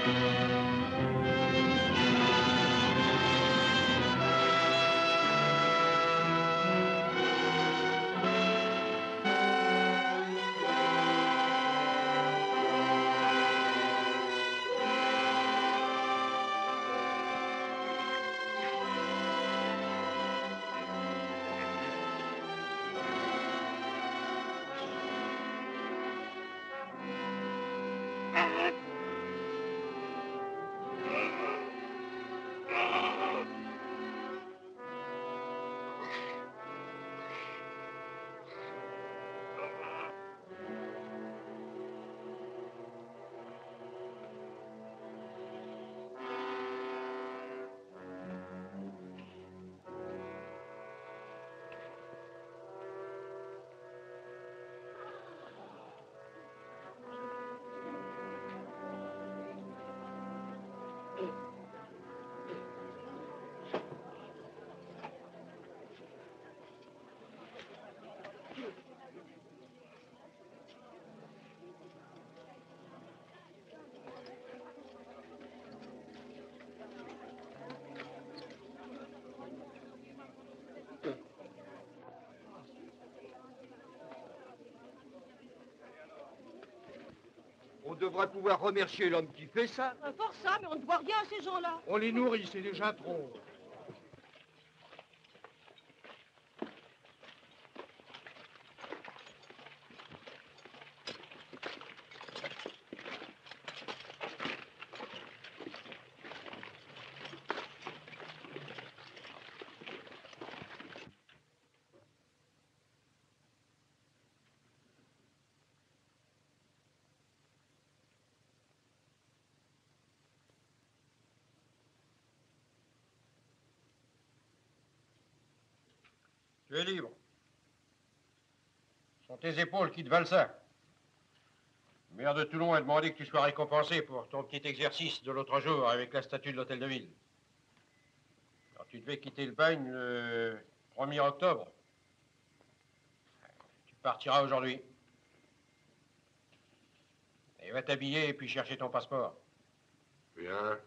On devrait pouvoir remercier l'homme qui fait ça. Fort ça, mais on ne doit rien à ces gens-là. On les nourrit, c'est déjà trop. Tu es libre. Ce sont tes épaules qui te valent ça. Le maire de Toulon a demandé que tu sois récompensé pour ton petit exercice de l'autre jour avec la statue de l'hôtel de ville. Alors, tu devais quitter le bagne le 1er octobre. Tu partiras aujourd'hui. Et va t'habiller et puis chercher ton passeport. Bien.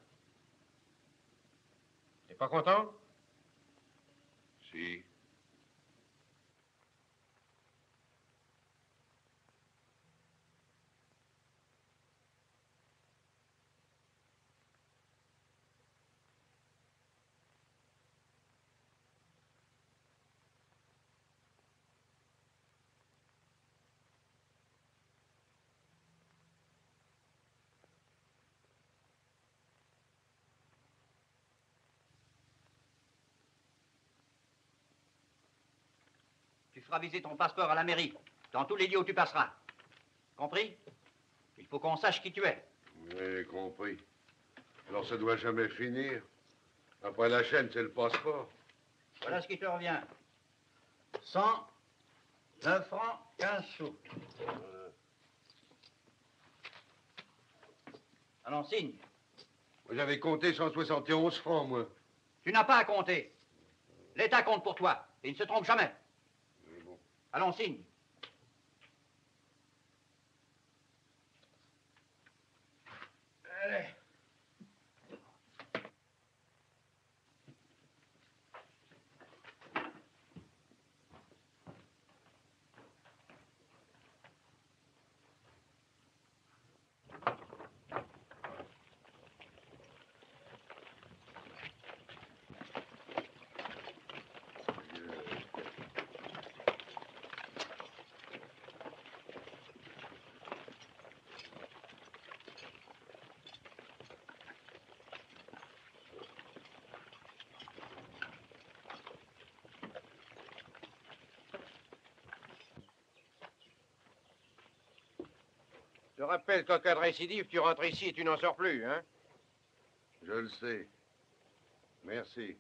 T'es pas content? Si. Tu feras viser ton passeport à la mairie, dans tous les lieux où tu passeras. Compris? Il faut qu'on sache qui tu es. Oui, compris. Alors ça doit jamais finir. Après la chaîne, c'est le passeport. Voilà ce qui te revient. 109 francs, 15 sous. Allons, signe. Moi, j'avais compté 171 francs, moi. Tu n'as pas à compter. L'État compte pour toi, et il ne se trompe jamais. Bon. Allons, signe. Allez. Je te rappelle qu'en cas de récidive, tu rentres ici et tu n'en sors plus, hein? Je le sais. Merci.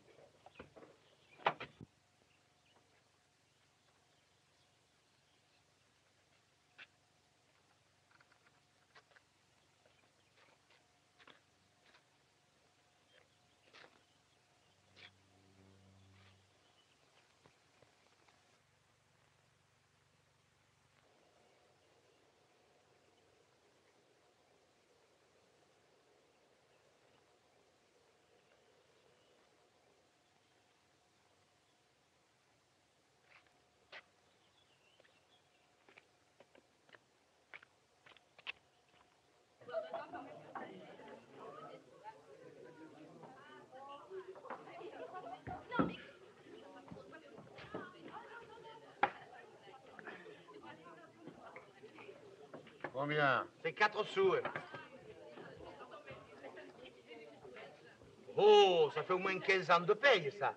Combien? C'est 4 sous. Oh, ça fait au moins 15 ans de paye, ça.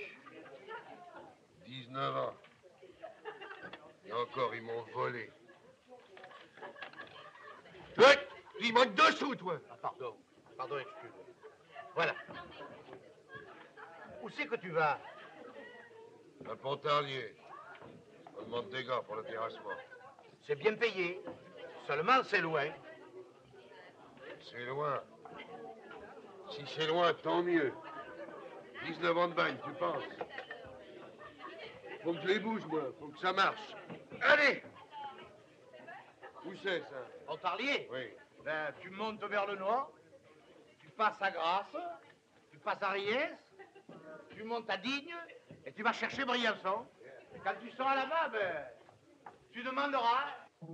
19 ans. Et encore, ils m'ont volé. Ouais, il manque 2 sous, toi. Ah, pardon. Pardon, excuse. Voilà. Où c'est que tu vas? À Pontarlier. On demande des gars pour le terrassement. C'est bien payé. Seulement, c'est loin. C'est loin. Si c'est loin, tant mieux. 19 ans de bagne, tu penses? Faut que je les bouge, moi. Faut que ça marche. Allez! Où c'est, ça? Pontarlier? Oui. Ben, tu montes vers le nord, tu passes à Grasse, tu passes à Riez, tu montes à Digne, et tu vas chercher Briançon. Et quand tu seras là-bas, ben, tu demanderas.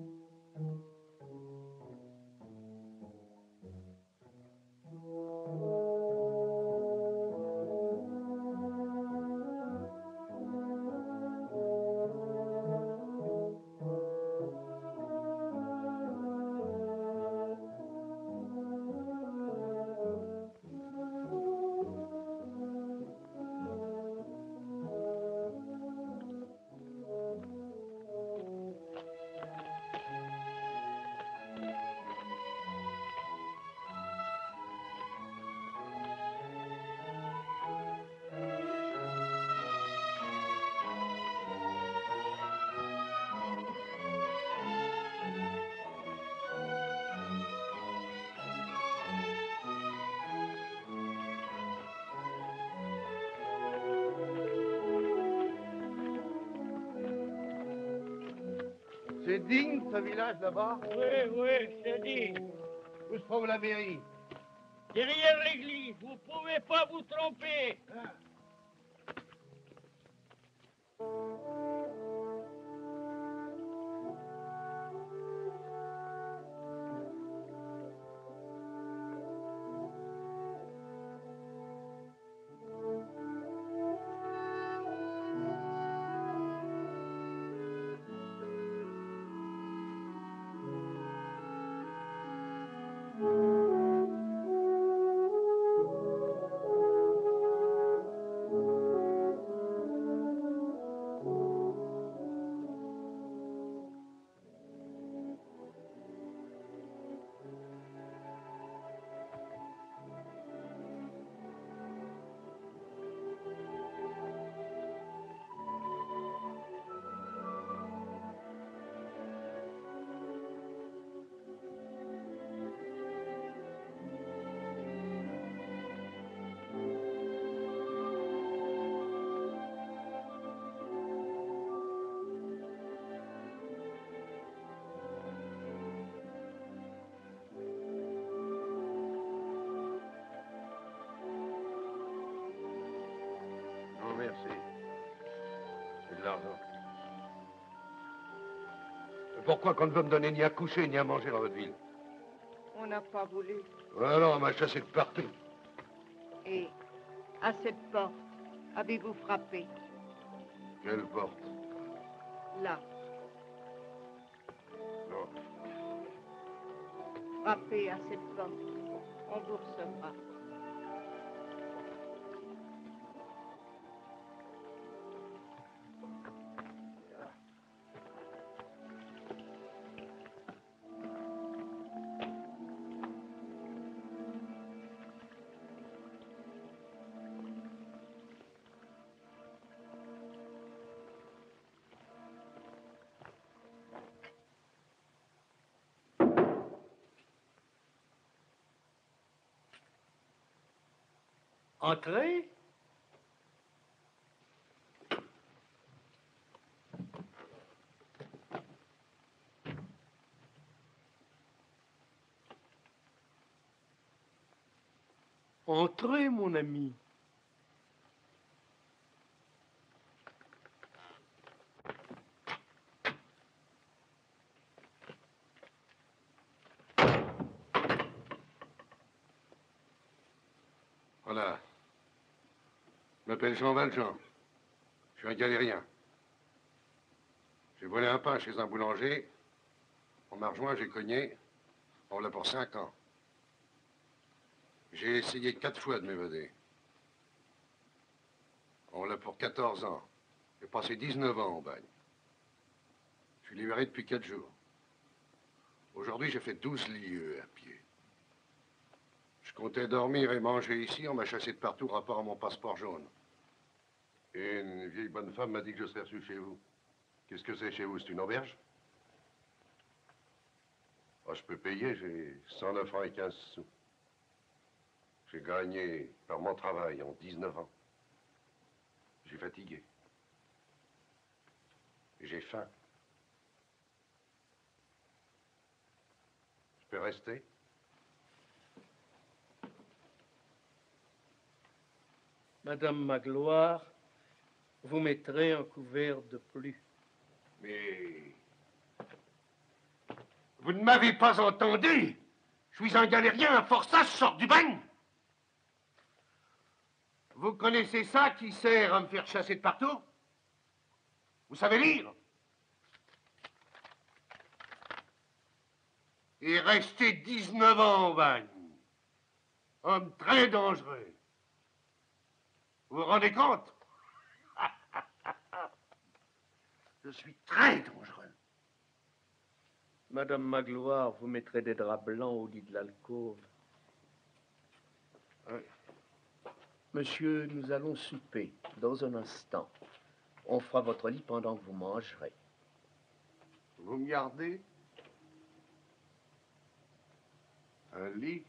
C'est Digne, ce village là-bas? Oui, c'est dit. Où se trouve la mairie? Derrière l'église, vous pouvez pas vous tromper. Non, merci. C'est de l'argent. Et pourquoi qu'on ne veut me donner ni à coucher ni à manger dans votre ville? On n'a pas voulu. Alors, on m'a chassé de partout. Et à cette porte, avez-vous frappé? Quelle porte? Là. Non. Frappez à cette porte. On vous recevra. Entrez. Entrez, mon ami. Voilà. Je m'appelle Jean Valjean. Je suis un galérien. J'ai volé un pain chez un boulanger. On m'a rejoint, j'ai cogné. On l'a pour 5 ans. J'ai essayé 4 fois de m'évader. On l'a pour 14 ans. J'ai passé 19 ans au bagne. Je suis libéré depuis 4 jours. Aujourd'hui, j'ai fait 12 lieues à pied. Je comptais dormir et manger ici. On m'a chassé de partout, rapport à mon passeport jaune. Et une vieille bonne femme m'a dit que je serais reçu chez vous. Qu'est-ce que c'est chez vous? C'est une auberge? Oh, je peux payer, j'ai 109 francs et 15 sous. J'ai gagné par mon travail en 19 ans. J'ai fatigué. J'ai faim. Je peux rester? Madame Magloire, vous mettrez un couvert de plus. Mais... Vous ne m'avez pas entendu? Je suis un galérien, un forçat, je sors du bagne. Vous connaissez ça qui sert à me faire chasser de partout? Vous savez lire? Et rester 19 ans au bagne. Homme très dangereux. Vous vous rendez compte? Je suis très dangereux. Madame Magloire, vous mettrez des draps blancs au lit de l'alcôve. Oui. Monsieur, nous allons souper dans un instant. On fera votre lit pendant que vous mangerez. Vous me gardez? Un lit?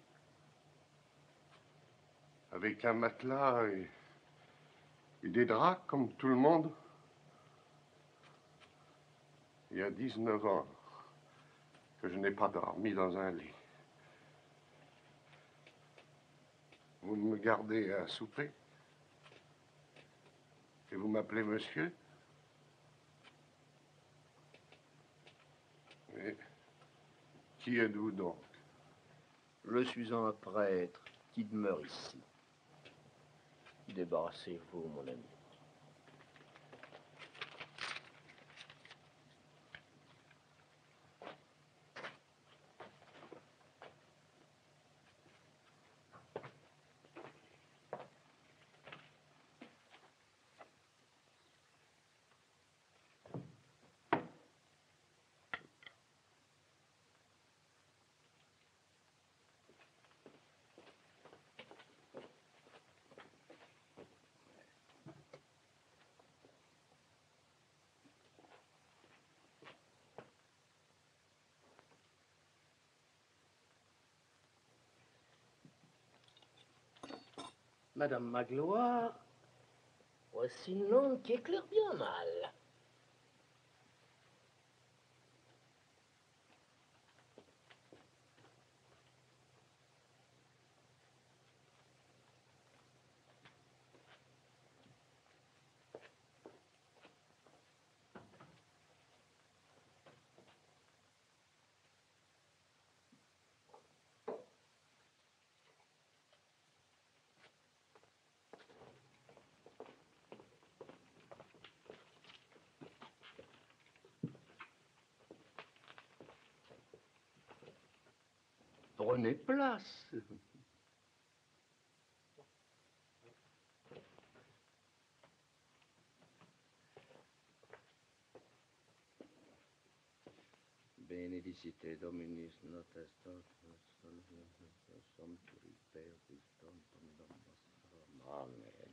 Avec un matelas et des draps comme tout le monde? Il y a 19 ans que je n'ai pas dormi dans un lit. Vous me gardez à souper? Et vous m'appelez monsieur? Et qui êtes-vous donc? Je suis un prêtre qui demeure ici. Débarrassez-vous, mon ami. Madame Magloire, voici une lampe qui éclaire bien mal. Prenez place. Benedicite Dominus notes Amen.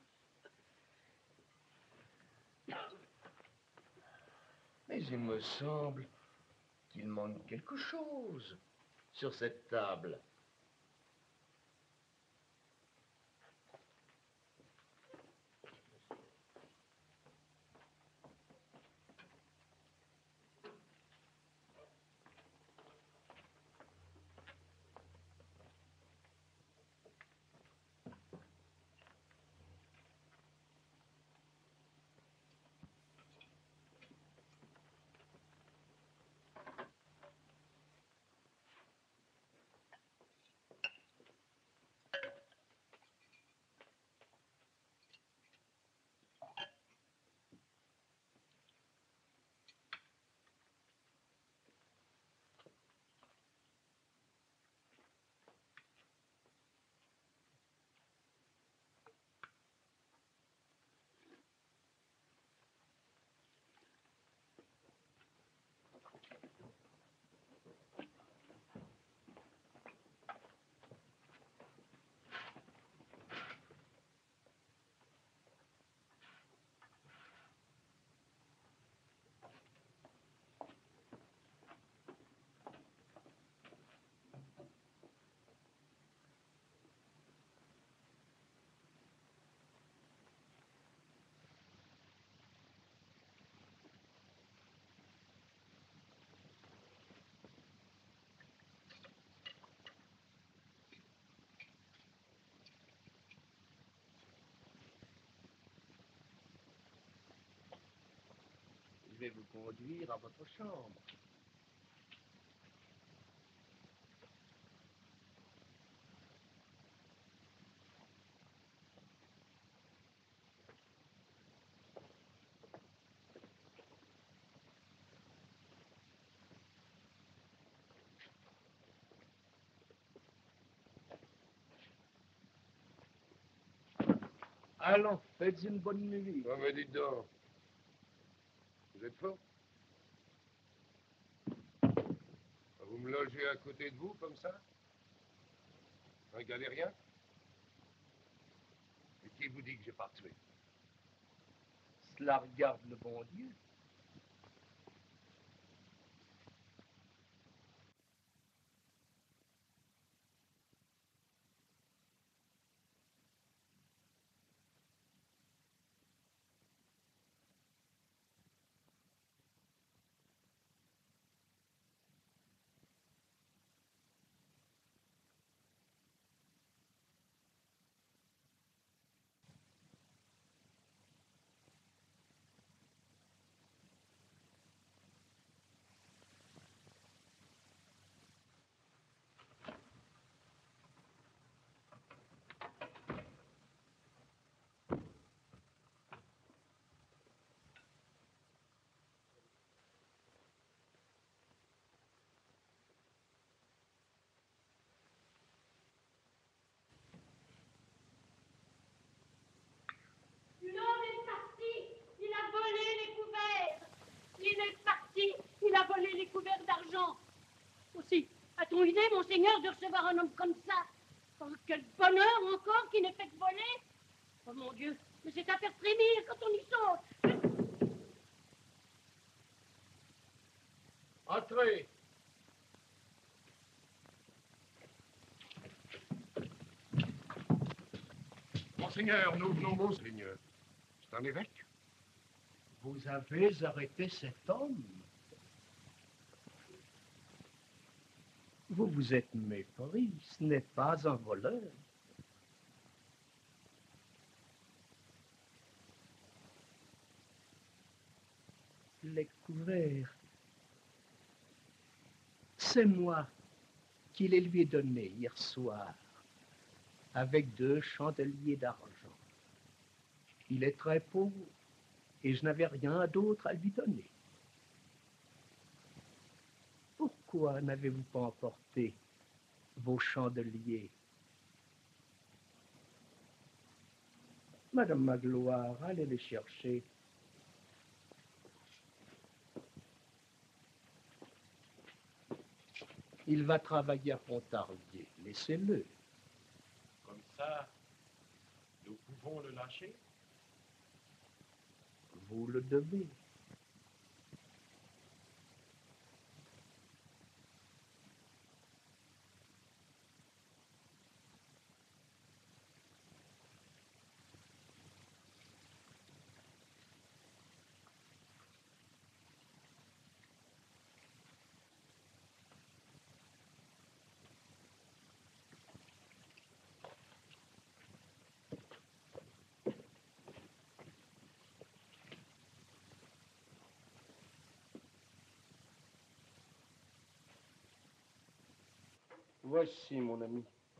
Mais il me semble qu'il manque quelque chose sur cette table. vais vous conduire à votre chambre. Allons, faites une bonne nuit. Non, mais dites donc. Vous êtes fort? Vous me logez à côté de vous, comme ça? Un galérien? Et qui vous dit que j'ai pas tué? Cela regarde le bon Dieu. L'homme est parti, il a volé les couverts. Il est parti, il a volé les couverts d'argent. Aussi, a-t-on idée, monseigneur, de recevoir un homme comme ça? Oh, quel bonheur encore qui n'est fait que voler. Oh mon Dieu, mais c'est à faire frémir quand on y songe. Entrez. Monseigneur, nous venons, monseigneur. C'est un évêque? Vous avez arrêté cet homme. Vous vous êtes mépris, ce n'est pas un voleur. Les couverts, c'est moi qui les lui ai donnés hier soir, avec 2 chandeliers d'argent. Il est très pauvre et je n'avais rien d'autre à lui donner. Pourquoi n'avez-vous pas emporté vos chandeliers? Madame Magloire, allez les chercher. Il va travailler à Pontarlier. Laissez-le. Comme ça, nous pouvons le lâcher? Vous le devez. Voici, mon ami.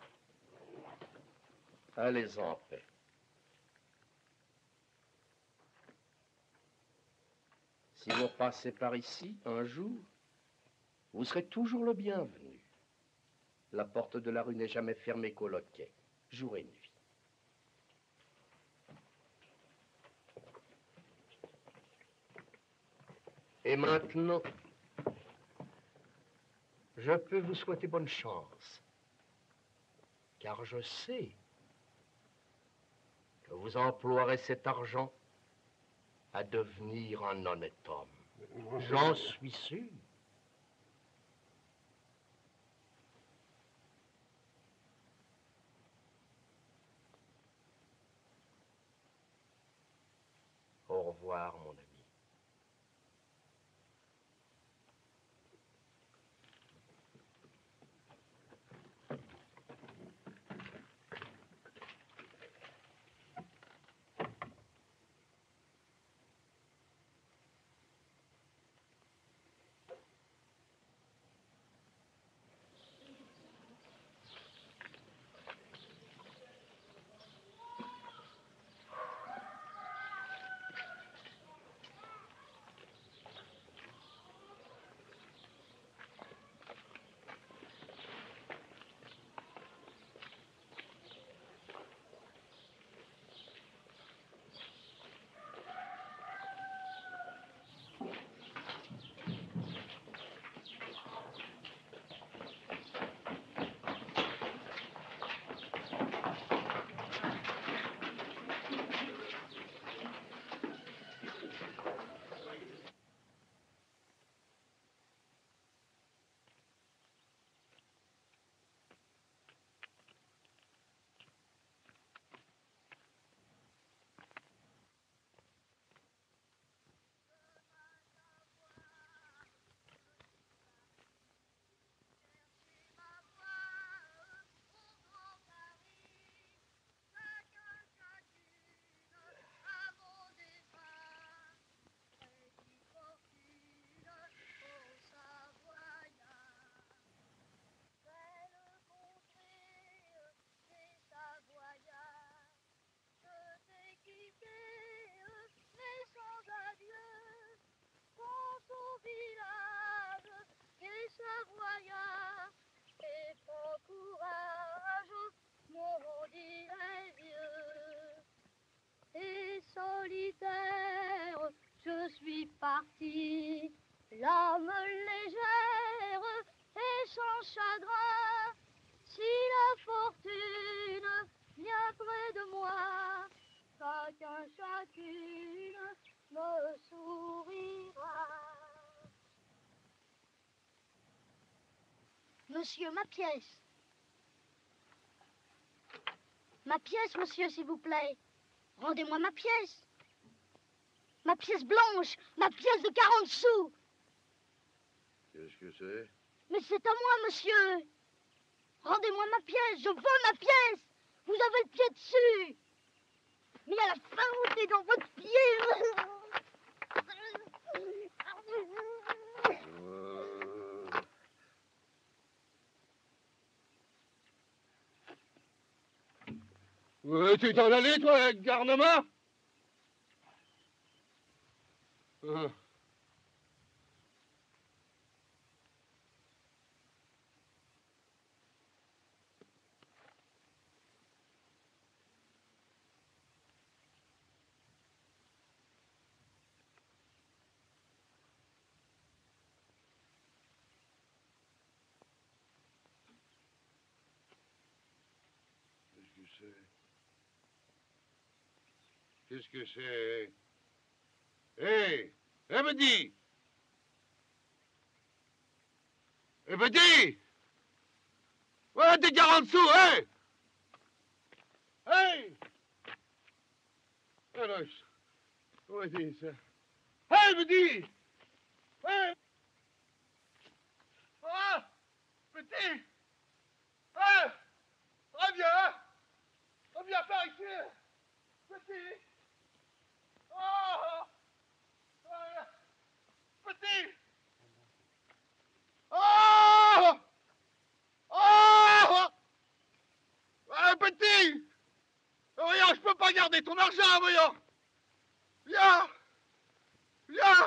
Allez en paix. Si vous passez par ici un jour, vous serez toujours le bienvenu. La porte de la rue n'est jamais fermée qu'au loquet, jour et nuit. Et maintenant, je peux vous souhaiter bonne chance, car je sais que vous emploierez cet argent à devenir un honnête homme. J'en suis sûr. Au revoir, mon ami. parti, l'âme légère et sans chagrin. Si la fortune vient près de moi, chacun, chacune me sourira. Monsieur, ma pièce. Ma pièce, monsieur, s'il vous plaît. Rendez-moi ma pièce. Ma pièce blanche, ma pièce de 40 sous. Qu'est-ce que c'est? Mais c'est à moi, monsieur. Rendez-moi ma pièce, je veux ma pièce. Vous avez le pied dessus. Mais à la fin, vous êtes dans votre pied. Tu t'en allais, toi, garnement? Qu'est-ce que c'est? Hé! Hé, Petit! Hé, Petit! Ouais, t'es 40 sous, hé! Hé! Alors, ouais, c'est ça. Hé, Petit! Hé! Ah! Petit! Hé! Reviens! Reviens par ici! Petit! Oh! Petit! Oh! Oh! Petit! Voyons, je peux pas garder ton argent, voyons! Viens! Viens!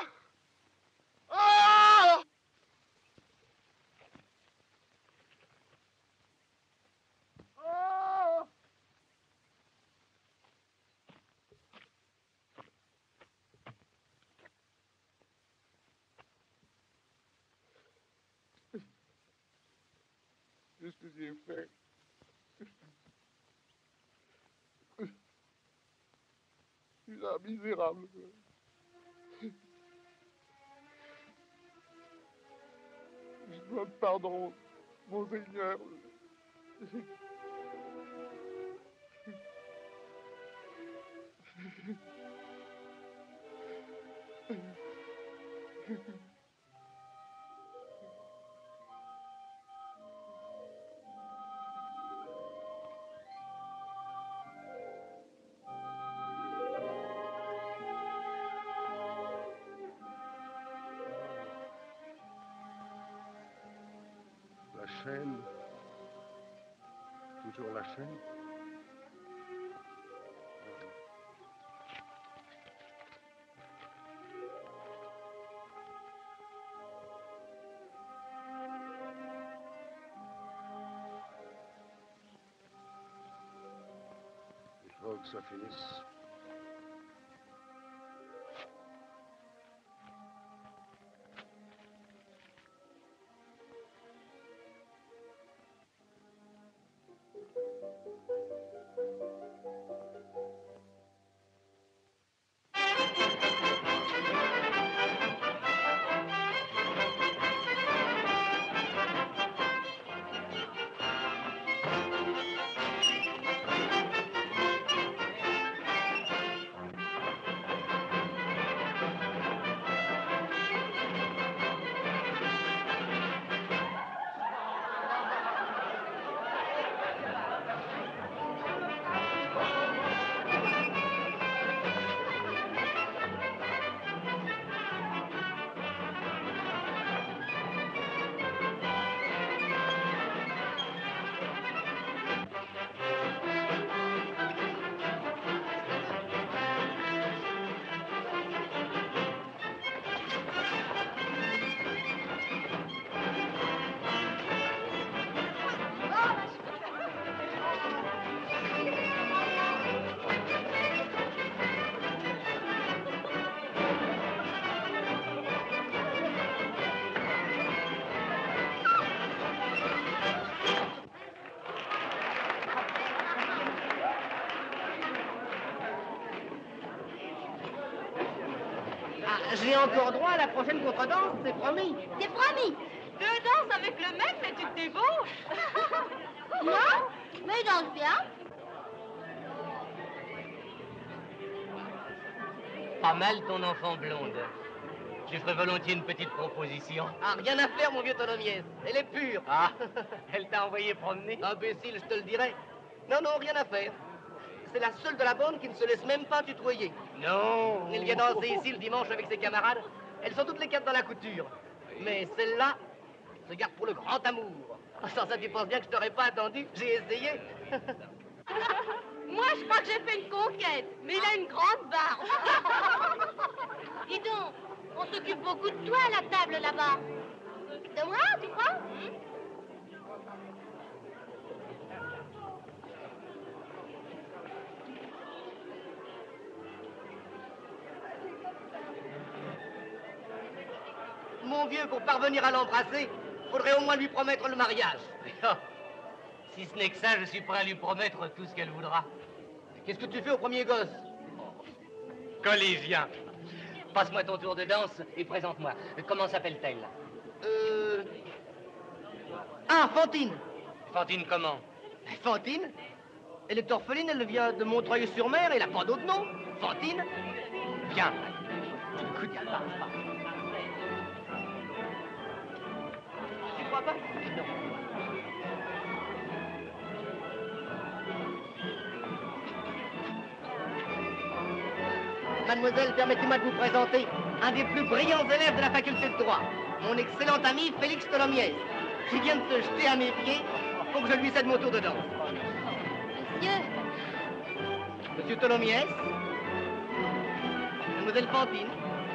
Oh! Oh! Qu'est-ce que j'ai fait? Je suis un misérable. Je demande pardon, monseigneur. La chaîne. Toujours la chaîne. Il faut que ça finisse. J'ai encore droit à la prochaine contredanse, c'est promis. C'est promis. 2 danses avec le même, mais tu te débauches. Moi? Mais il danse bien. Pas mal ton enfant blonde. Je lui ferai volontiers une petite proposition. Ah, rien à faire, mon vieux Tholomyès. Elle est pure. Ah, elle t'a envoyé promener? Imbécile, je te le dirai. Non, non, rien à faire. C'est la seule de la bande qui ne se laisse même pas tutoyer. Non. Elle vient danser ici le dimanche avec ses camarades. Elles sont toutes les 4 dans la couture. Mais celle-là se garde pour le grand amour. Sans ça, tu penses bien que je t'aurais pas attendu? J'ai essayé. Moi, je crois que j'ai fait une conquête, mais il a une grande barbe. Dis donc, on s'occupe beaucoup de toi à la table là-bas. De moi, tu crois? Mon vieux, pour parvenir à l'embrasser, faudrait au moins lui promettre le mariage. Si ce n'est que ça, je suis prêt à lui promettre tout ce qu'elle voudra. Qu'est-ce que tu fais au premier gosse? Collésien. Passe-moi ton tour de danse et présente-moi. Comment s'appelle-t-elle? Ah, Fantine. Fantine comment? Fantine? Elle est orpheline, elle vient de Montreuil-sur-Mer, elle n'a pas d'autre nom. Fantine? Viens. Écoute, elle parle pas. Tu crois pas? Non. Mademoiselle, permettez-moi de vous présenter un des plus brillants élèves de la faculté de droit, mon excellent ami Félix Tholomyès, qui vient de se jeter à mes pieds pour que je lui cède mon tour de danse. Monsieur, Monsieur Tholomyès, Mademoiselle Fantine.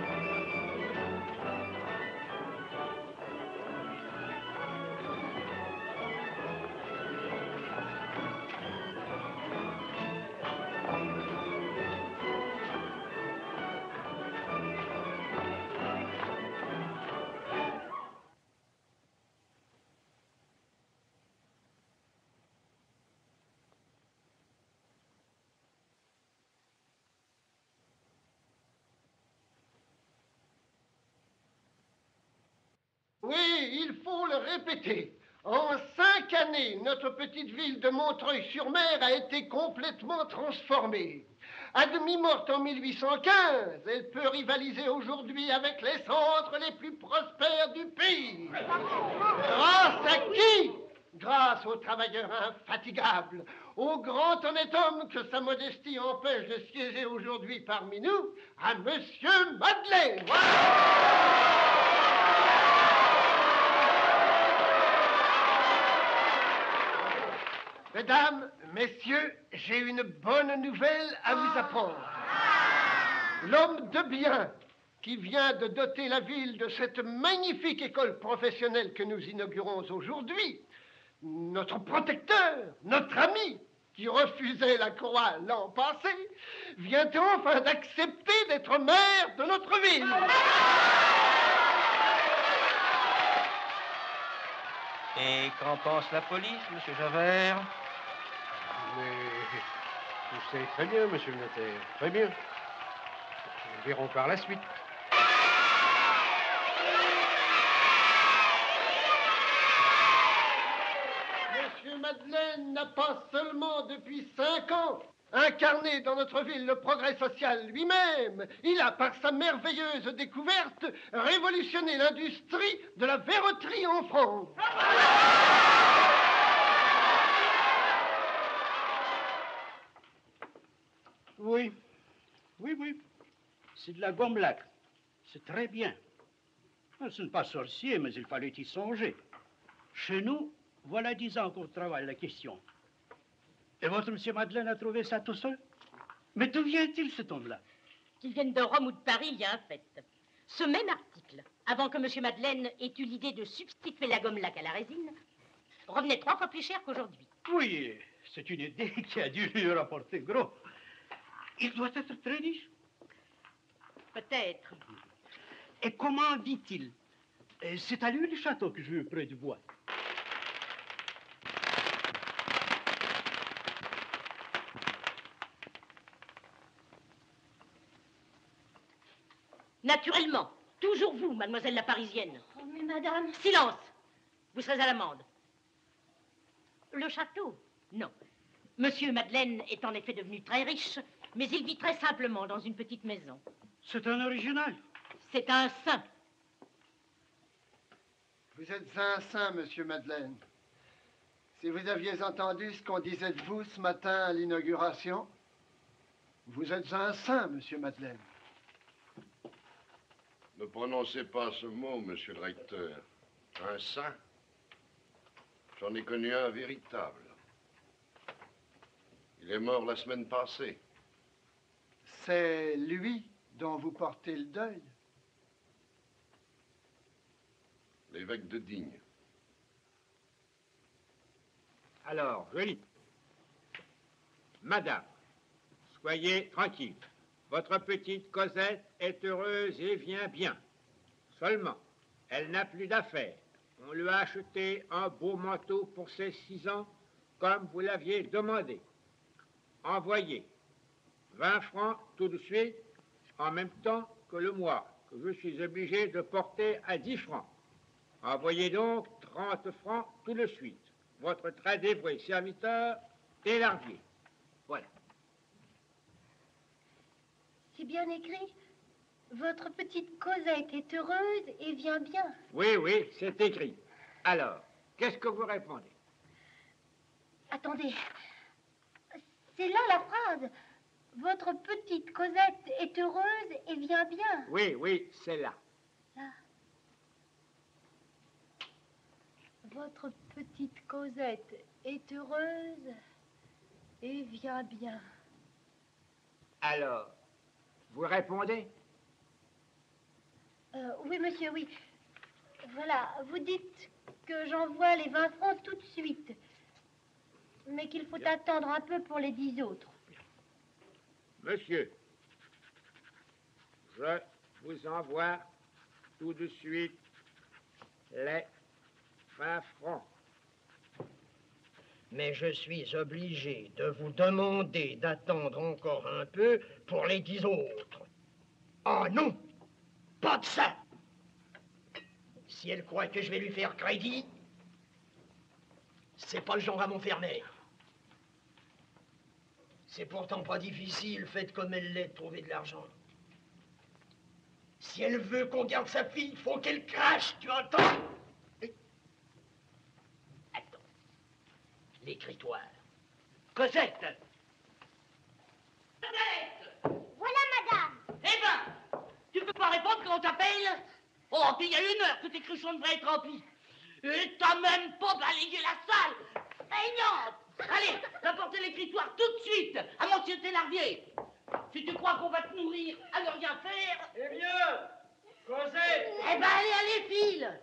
Oui, il faut le répéter. En 5 années, notre petite ville de Montreuil-sur-Mer a été complètement transformée. À demi-morte en 1815, elle peut rivaliser aujourd'hui avec les centres les plus prospères du pays. Grâce à qui? Grâce aux travailleurs infatigables, au grand honnête homme que sa modestie empêche de siéger aujourd'hui parmi nous, à Monsieur Madeleine. Mesdames, messieurs, j'ai une bonne nouvelle à vous apprendre. L'homme de bien qui vient de doter la ville de cette magnifique école professionnelle que nous inaugurons aujourd'hui, notre protecteur, notre ami, qui refusait la croix l'an passé, vient enfin d'accepter d'être maire de notre ville. Et qu'en pense la police, monsieur Javert? Mais tout c'est très bien, monsieur le notaire, très bien. Nous verrons par la suite. Monsieur Madeleine n'a pas seulement depuis 5 ans incarné dans notre ville le progrès social lui-même, il a, par sa merveilleuse découverte, révolutionné l'industrie de la verroterie en France. Oui, oui. C'est de la gomme laque. C'est très bien. Ce n'est pas sorcier, mais il fallait y songer. Chez nous, voilà 10 ans qu'on travaille la question. Et votre monsieur Madeleine a trouvé ça tout seul? Mais d'où vient-il, cet homme-là? Qu'il vienne de Rome ou de Paris, il y a un fait. Ce même article, avant que monsieur Madeleine ait eu l'idée de substituer la gomme laque à la résine, revenait 3 fois plus cher qu'aujourd'hui. Oui, c'est une idée qui a dû lui rapporter gros. Il doit être très riche. Peut-être. Et comment vit-il? C'est à lui le château que je veux près du bois. Naturellement. Toujours vous, mademoiselle la Parisienne. Oh, mais madame... Silence. Vous serez à l'amende. Le château? Non. Monsieur Madeleine est en effet devenu très riche, mais il vit très simplement dans une petite maison. C'est un original. C'est un saint. Vous êtes un saint, monsieur Madeleine. Si vous aviez entendu ce qu'on disait de vous ce matin à l'inauguration, vous êtes un saint, monsieur Madeleine. Ne prononcez pas ce mot, monsieur le recteur. Un saint? J'en ai connu un véritable. Il est mort la semaine passée. C'est lui dont vous portez le deuil? L'évêque de Digne. Alors, je lis. Madame, soyez tranquille. Votre petite Cosette est heureuse et vient bien. Seulement, elle n'a plus d'affaires. On lui a acheté un beau manteau pour ses 6 ans, comme vous l'aviez demandé. Envoyez 20 francs tout de suite, en même temps que le mois, que je suis obligé de porter à 10 francs. Envoyez donc 30 francs tout de suite. Votre très dévoué serviteur, Thénardier. Voilà. C'est bien écrit. Votre petite Cosette est heureuse et vient bien. Oui, oui, c'est écrit. Alors, qu'est-ce que vous répondez? Attendez. C'est là la phrase. Votre petite Cosette est heureuse et vient bien. Oui, oui, c'est là. Là. Votre petite Cosette est heureuse et vient bien. Alors, vous répondez? Oui, monsieur, oui. Voilà, vous dites que j'envoie les 20 francs tout de suite, mais qu'il faut attendre un peu pour les 10 autres. Monsieur, je vous envoie tout de suite les 20 francs. Mais je suis obligé de vous demander d'attendre encore un peu pour les 10 autres. Oh non! Pas de ça! Si elle croit que je vais lui faire crédit, c'est pas le genre à m'enfermer. C'est pourtant pas difficile, faite comme elle l'est, de trouver de l'argent. Si elle veut qu'on garde sa fille, il faut qu'elle crache, tu entends? Attends. L'écritoire. Cosette! Voilà, madame. Eh ben, tu peux pas répondre quand on t'appelle? Oh, puis il y a 1 heure que tes cruchons devraient être remplis. Et t'as même pas balayé la salle. Feignante! Allez, apportez l'écritoire tout de suite à monsieur Thénardier. Si tu crois qu'on va te nourrir à ne rien faire... Eh bien, Cosette! Eh ben, allez, file!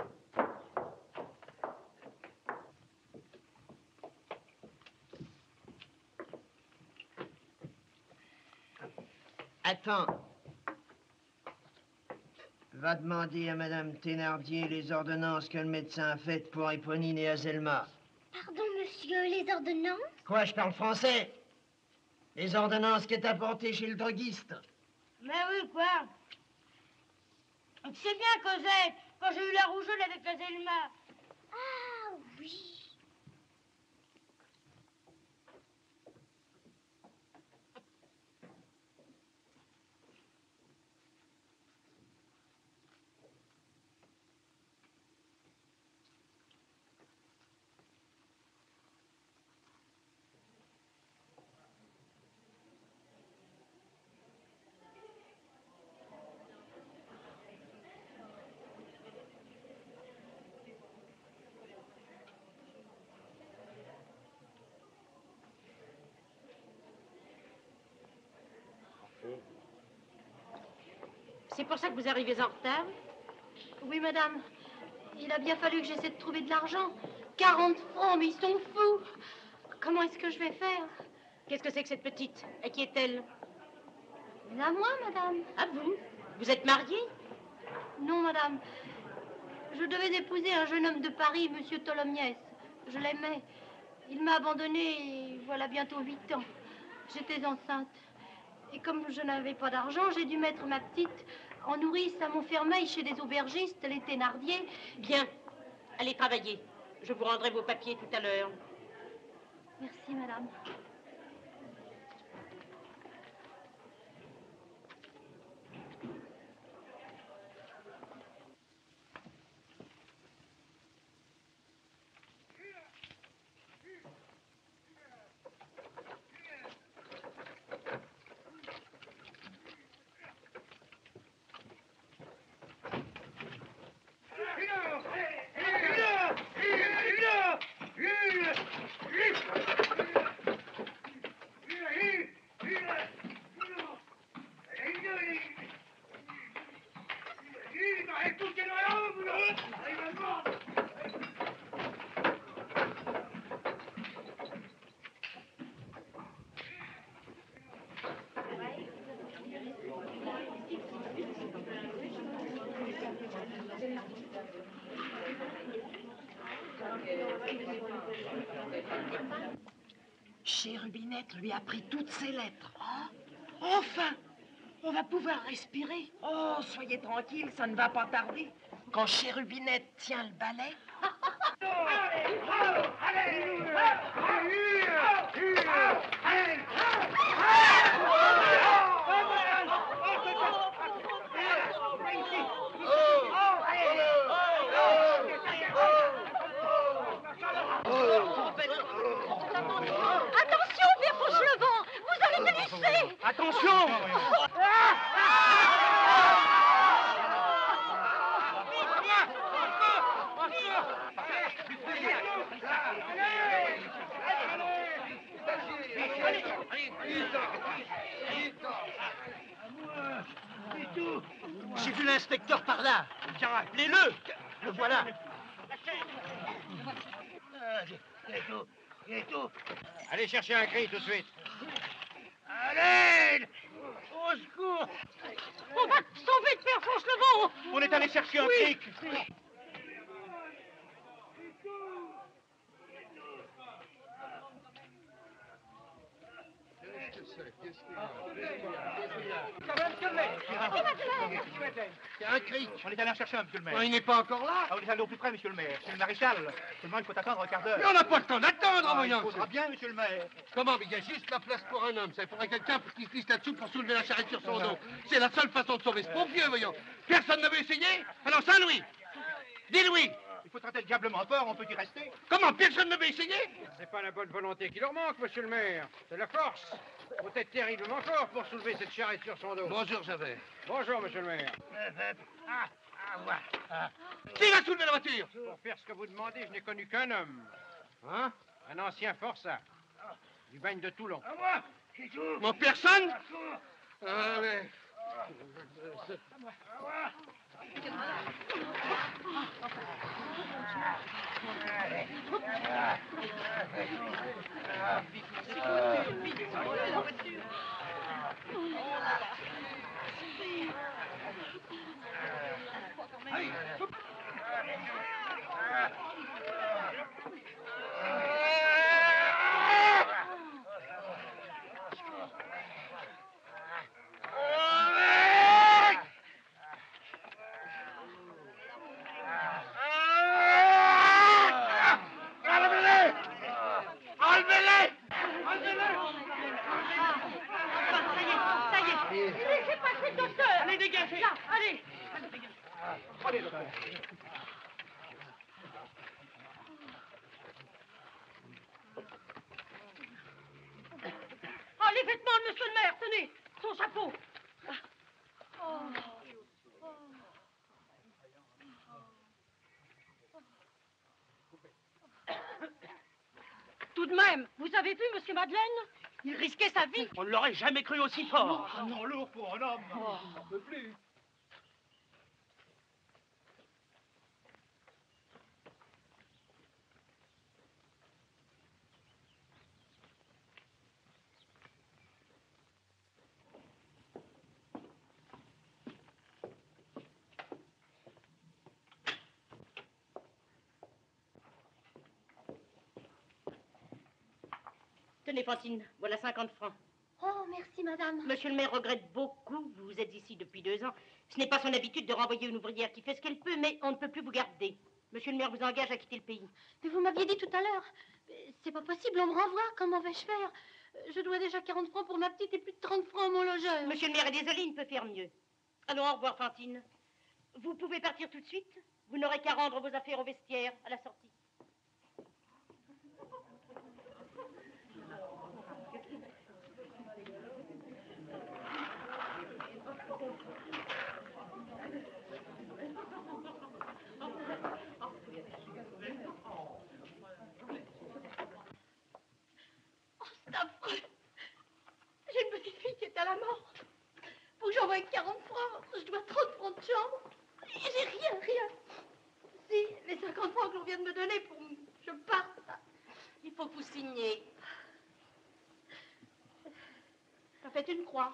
Attends. Va demander à Madame Thénardier les ordonnances que le médecin a faites pour Éponine et Azelma. Pardon, monsieur, les ordonnances? Quoi, je parle français? Les ordonnances qu'elle t'a portées chez le droguiste. Mais oui, quoi? C'est bien, Cosette, quand j'ai eu la rougeole avec Azelma. Ah, oui. C'est pour ça que vous arrivez en retard? Oui, madame. Il a bien fallu que j'essaie de trouver de l'argent. 40 francs, mais ils sont fous. Comment est-ce que je vais faire? Qu'est-ce que c'est que cette petite? Et qui est-elle? À moi, madame. À vous? Vous êtes mariée? Non, madame. Je devais épouser un jeune homme de Paris, monsieur Tholomyès. Je l'aimais. Il m'a abandonnée et voilà bientôt 8 ans. J'étais enceinte. Et comme je n'avais pas d'argent, j'ai dû mettre ma petite En nourrice à Montfermeil, chez les aubergistes, les Thénardier. Bien. Allez travailler. Je vous rendrai vos papiers tout à l'heure. Merci, madame. Chérubinette lui a pris toutes ses lettres. Oh, enfin, on va pouvoir respirer. Oh, soyez tranquille, ça ne va pas tarder. Quand Chérubinette tient le balai... Attention, Père Fauchelevent, vous allez glisser. Attention! J'ai vu l'inspecteur par là. Tiens, appelez-le. Le voilà. Allez chercher un cri tout de suite. Allez! Au secours! On va sauver le Père Fauchelevent. On est allé chercher un cric. C'est un cri. On est allé en chercher un, monsieur le maire. Oh, il n'est pas encore là. Ah, on est allé au plus près, monsieur le maire. C'est le maréchal. Seulement, il faut attendre un quart d'heure. Mais on n'a pas le temps d'attendre, voyons. Il faudra bien, monsieur le maire. Comment? Mais il y a juste la place pour un homme. Ça, il faudrait quelqu'un qui se glisse là-dessous pour soulever la charrette sur son dos. C'est la seule façon de sauver ce pauvre vieux, voyons. Personne ne veut essayer? Alors, Saint-Louis. Dis Louis. Il faut traiter diablement fort, on peut y rester. Comment? Personne ne veut essayer? C'est pas la bonne volonté qui leur manque, monsieur le maire. C'est la force. Faut être terriblement fort pour soulever cette charrette sur son dos. Bonjour, Javert. Bonjour, monsieur le maire. Qui va soulever la voiture? Pour faire ce que vous demandez, je n'ai connu qu'un homme. Hein? Un ancien forçat. Du bagne de Toulon. Mon personne? Allez. Allez, dégagez. Là, allez. Allez, docteur. Oh, les vêtements de monsieur le maire, tenez, son chapeau. Tout de même, vous avez vu, monsieur Madeleine? Il risquait sa vie. On ne l'aurait jamais cru aussi fort. Non, lourd pour un homme. On ne peut plus. Tenez, Fantine, voilà 50 francs. Oh, merci, madame. Monsieur le maire regrette beaucoup. Vous êtes ici depuis 2 ans. Ce n'est pas son habitude de renvoyer une ouvrière qui fait ce qu'elle peut, mais on ne peut plus vous garder. Monsieur le maire vous engage à quitter le pays. Mais vous m'aviez dit tout à l'heure. C'est pas possible, on me renvoie. Comment vais-je faire? Je dois déjà 40 francs pour ma petite et plus de 30 francs à mon logeur. Monsieur le maire est désolé, il ne peut faire mieux. Allons, au revoir, Fantine. Vous pouvez partir tout de suite. Vous n'aurez qu'à rendre vos affaires au vestiaire à la sortie. Oh, c'est affreux. J'ai une petite fille qui est à la mort. Faut que j'envoie 40 francs. Je dois 30 francs de chambre. Et j'ai rien. Si, les 50 francs que l'on vient de me donner pour que je parte. Il faut que vous signiez. Ça fait une croix.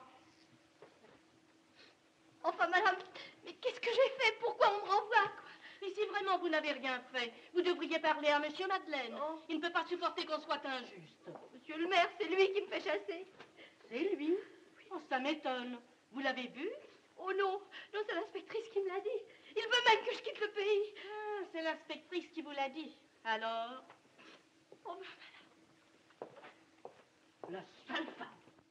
Enfin, madame, mais qu'est-ce que j'ai fait? Pourquoi on me renvoie, quoi? Et si vraiment vous n'avez rien fait, vous devriez parler à monsieur Madeleine. Oh. Il ne peut pas supporter qu'on soit injuste. Monsieur le maire, c'est lui qui me fait chasser. C'est lui? Oh, ça m'étonne. Vous l'avez vu? Oh non, c'est l'inspectrice qui me l'a dit. Il veut même que je quitte le pays. Ah, c'est l'inspectrice qui vous l'a dit. Alors? Oh, la sale femme.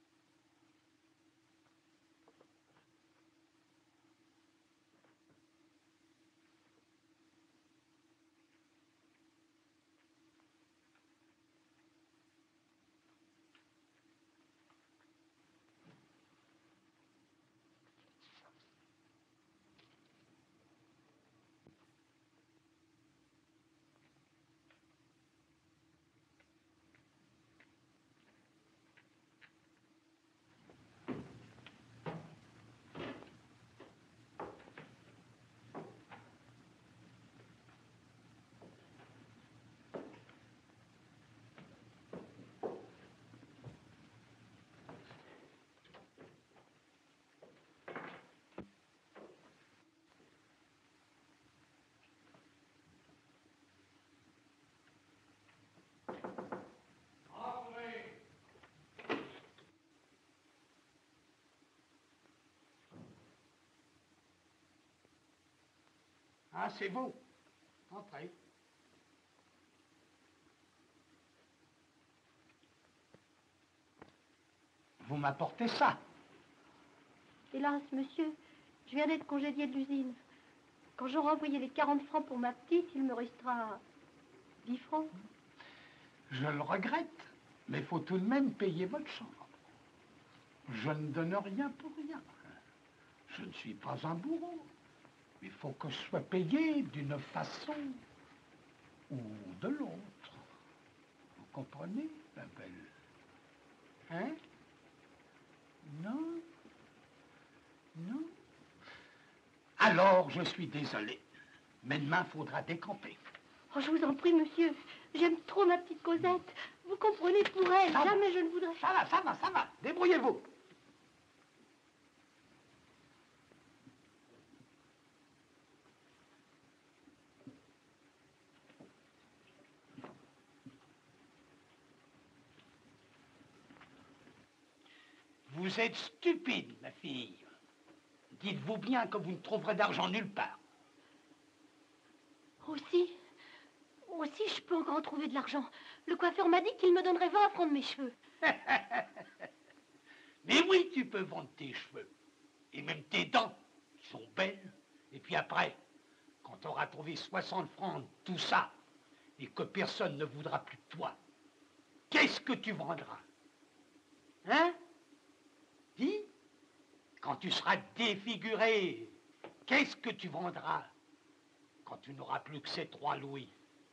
Ah, c'est vous. Entrez. Vous m'apportez ça. hélas, monsieur, je viens d'être congédiée de l'usine. Quand j'aurai envoyé les 40 francs pour ma petite, il me restera 10 francs. Je le regrette, mais il faut tout de même payer votre chambre. Je ne donne rien pour rien. Je ne suis pas un bourreau. Il faut que je sois payé d'une façon ou de l'autre. Vous comprenez, ma belle? Hein? Non? Non? Alors, je suis désolé. Mais demain, il faudra décamper. Oh, je vous en prie, monsieur. J'aime trop ma petite Cosette. Vous comprenez, pour elle, jamais je ne voudrais... Ça va. Débrouillez-vous. Vous êtes stupide, ma fille. Dites-vous bien que vous ne trouverez d'argent nulle part. Aussi, je peux encore en trouver de l'argent. Le coiffeur m'a dit qu'il me donnerait 20 francs de mes cheveux. Mais oui, tu peux vendre tes cheveux. Et même tes dents, qui sont belles. Et puis après, quand tu auras trouvé 60 francs de tout ça, et que personne ne voudra plus de toi, qu'est-ce que tu vendras? Hein? Dis, quand tu seras défiguré, qu'est-ce que tu vendras quand tu n'auras plus que ces 3 louis?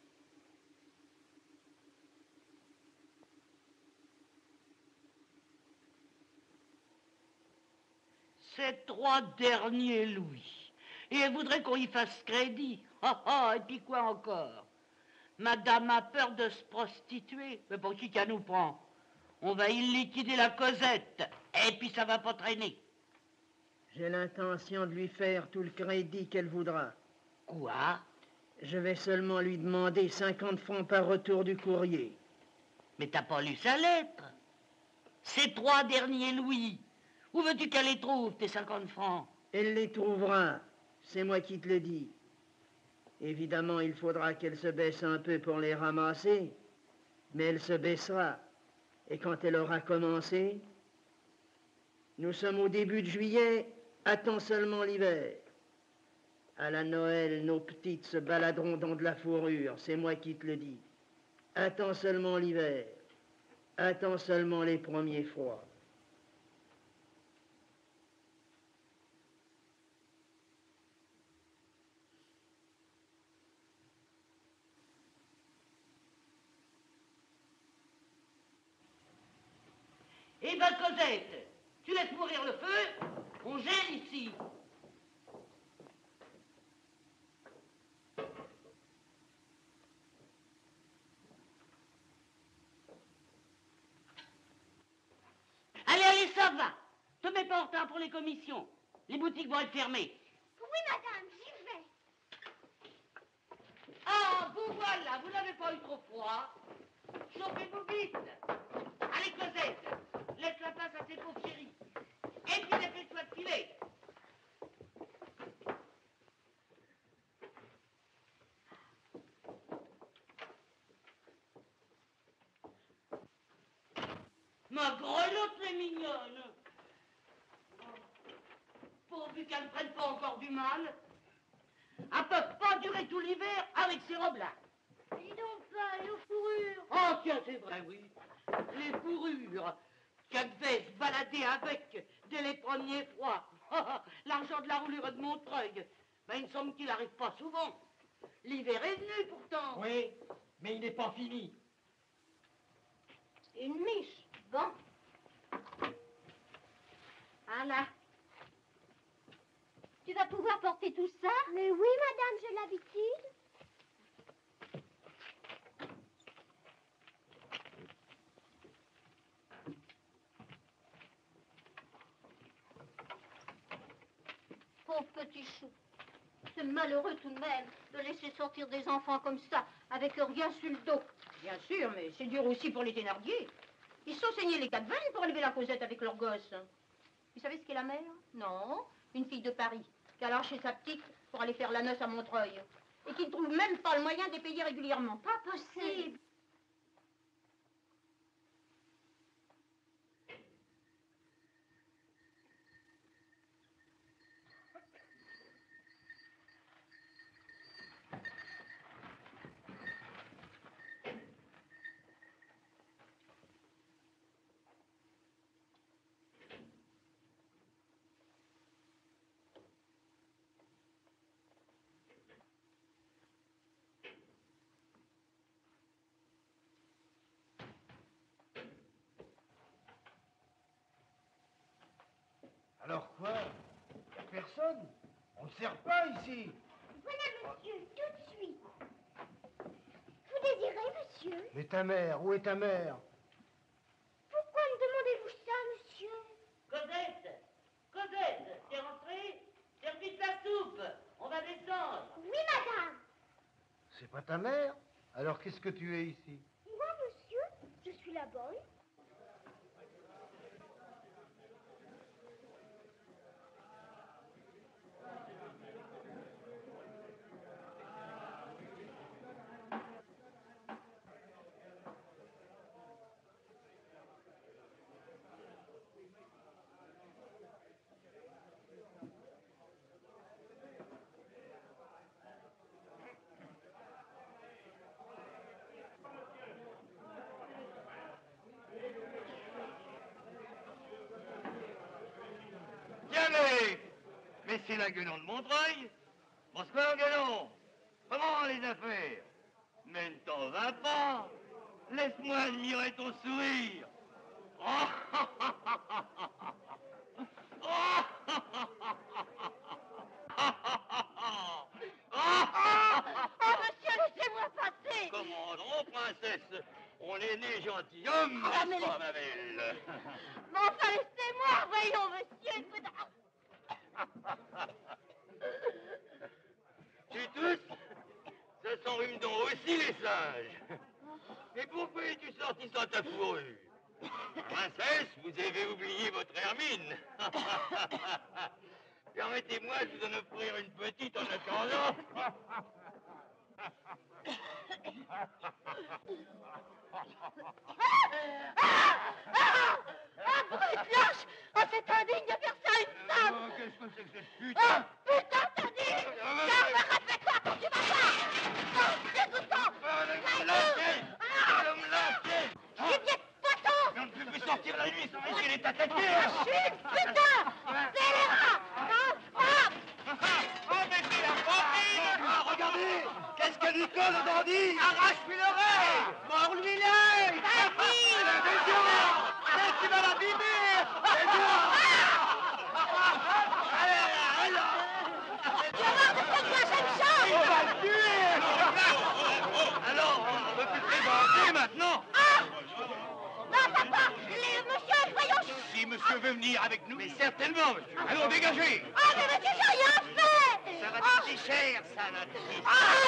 Ces 3 derniers louis. Et elle voudrait qu'on y fasse crédit. Et puis quoi encore? Madame a peur de se prostituer. Mais pour qui qu'elle nous prend? On va y liquider la Cosette. Et puis ça va pas traîner. J'ai l'intention de lui faire tout le crédit qu'elle voudra. Quoi? Je vais seulement lui demander 50 francs par retour du courrier. Mais t'as pas lu sa lettre. C'est ces 3 derniers louis. Où veux-tu qu'elle les trouve, tes 50 francs? Elle les trouvera, c'est moi qui te le dis. Évidemment, il faudra qu'elle se baisse un peu pour les ramasser, mais elle se baissera. Et quand elle aura commencé, nous sommes au début de juillet, attends seulement l'hiver. À la Noël, nos petites se baladeront dans de la fourrure, c'est moi qui te le dis. Attends seulement l'hiver, attends seulement les premiers froids. Eh ben, Cosette, tu laisses mourir le feu, on gèle ici. Allez, allez, ça va. Te mets pas en retard pour les commissions. Les boutiques vont être fermées. Oui, madame, j'y vais. Ah, vous voilà, vous n'avez pas eu trop froid. Chauffez-vous vite. Allez, Cosette, laisse la place à tes pauvres chéris. Et puis dépêche-toi de filer. Ma grelotte, les mignonne. Pourvu qu'elle ne prenne pas encore du mal. Elle peut pas durer tout l'hiver avec ces robes-là. Dis donc pas, les fourrures. Oh, tiens, c'est vrai, oui. Les fourrures qu'elle devait se balader avec dès les premiers froids. L'argent de la roulure et de Montreuil. Ben, il me semble qu'il n'arrive pas souvent. L'hiver est venu, pourtant. Oui, mais il n'est pas fini. Une miche. Bon. Voilà. Tu vas pouvoir porter tout ça? Mais oui, madame, j'ai l'habitude. Pauvre petit chou. C'est malheureux tout de même de laisser sortir des enfants comme ça, avec rien sur le dos. Bien sûr, mais c'est dur aussi pour les Thénardier. Ils se sont saignés les 4 veines pour élever la Cosette avec leurs gosses. Vous savez ce qu'est la mère? Non, une fille de Paris, qui a lâché sa petite pour aller faire la noce à Montreuil. Et qui ne trouve même pas le moyen de les payer régulièrement. Pas possible. Alors quoi? Personne? On ne sert pas ici. Voilà, monsieur, tout de suite. Vous désirez, monsieur? Mais ta mère, où est ta mère? Pourquoi me demandez-vous ça, monsieur? Cosette, Cosette, t'es rentrée? Servis de la soupe. On va descendre. Oui, madame. C'est pas ta mère? Alors qu'est-ce que tu es ici? Moi, monsieur, je suis la bonne. Tiens-les, messieurs la guenon de Montreuil. Bonsoir, guenon. Comment les affaires? Mais ne t'en va pas. Laisse-moi admirer ton sourire. Oh, monsieur, laissez-moi passer. Comment non, princesse? On est né gentilhomme, Ah, mais n'est-ce pas, ma belle? Mais enfin, laissez-moi, voyons, monsieur. Tu tousses? Ça s'enrhume donc aussi, les singes. Et pourquoi es-tu sorti sans ta fourrure? Princesse, vous avez oublié votre hermine. Permettez-moi de vous en offrir une petite en attendant. Brute lâche! Oh, c'est indigne de faire ça à une femme! Qu'est-ce que c'est que cette pute? Oh, putain, t'as dit! Garde, rappelle-toi quand tu vas voir! Non, dégoûtant! Allez me lâcher! Gibier de poisson! Mais on ne peut plus sortir la nuit sans risquer les attaquer! Chut, putain! Scélérat! Oh, mais c'est la famine! Ah, regardez! Qu'est-ce qu'elle lui colle au bandit? Arrache-lui l'oreille! Mord-lui l'œil! Attention! Tu vas l'abîmer! On va le tuer! Alors, on ne peut plus présenter maintenant? Non, papa! Monsieur, voyons! Si monsieur veut venir avec nous, mais certainement, monsieur. Allons, dégagez! Ah, mais monsieur, j'ai rien fait! Ça va te coûter cher, ça, notre fils.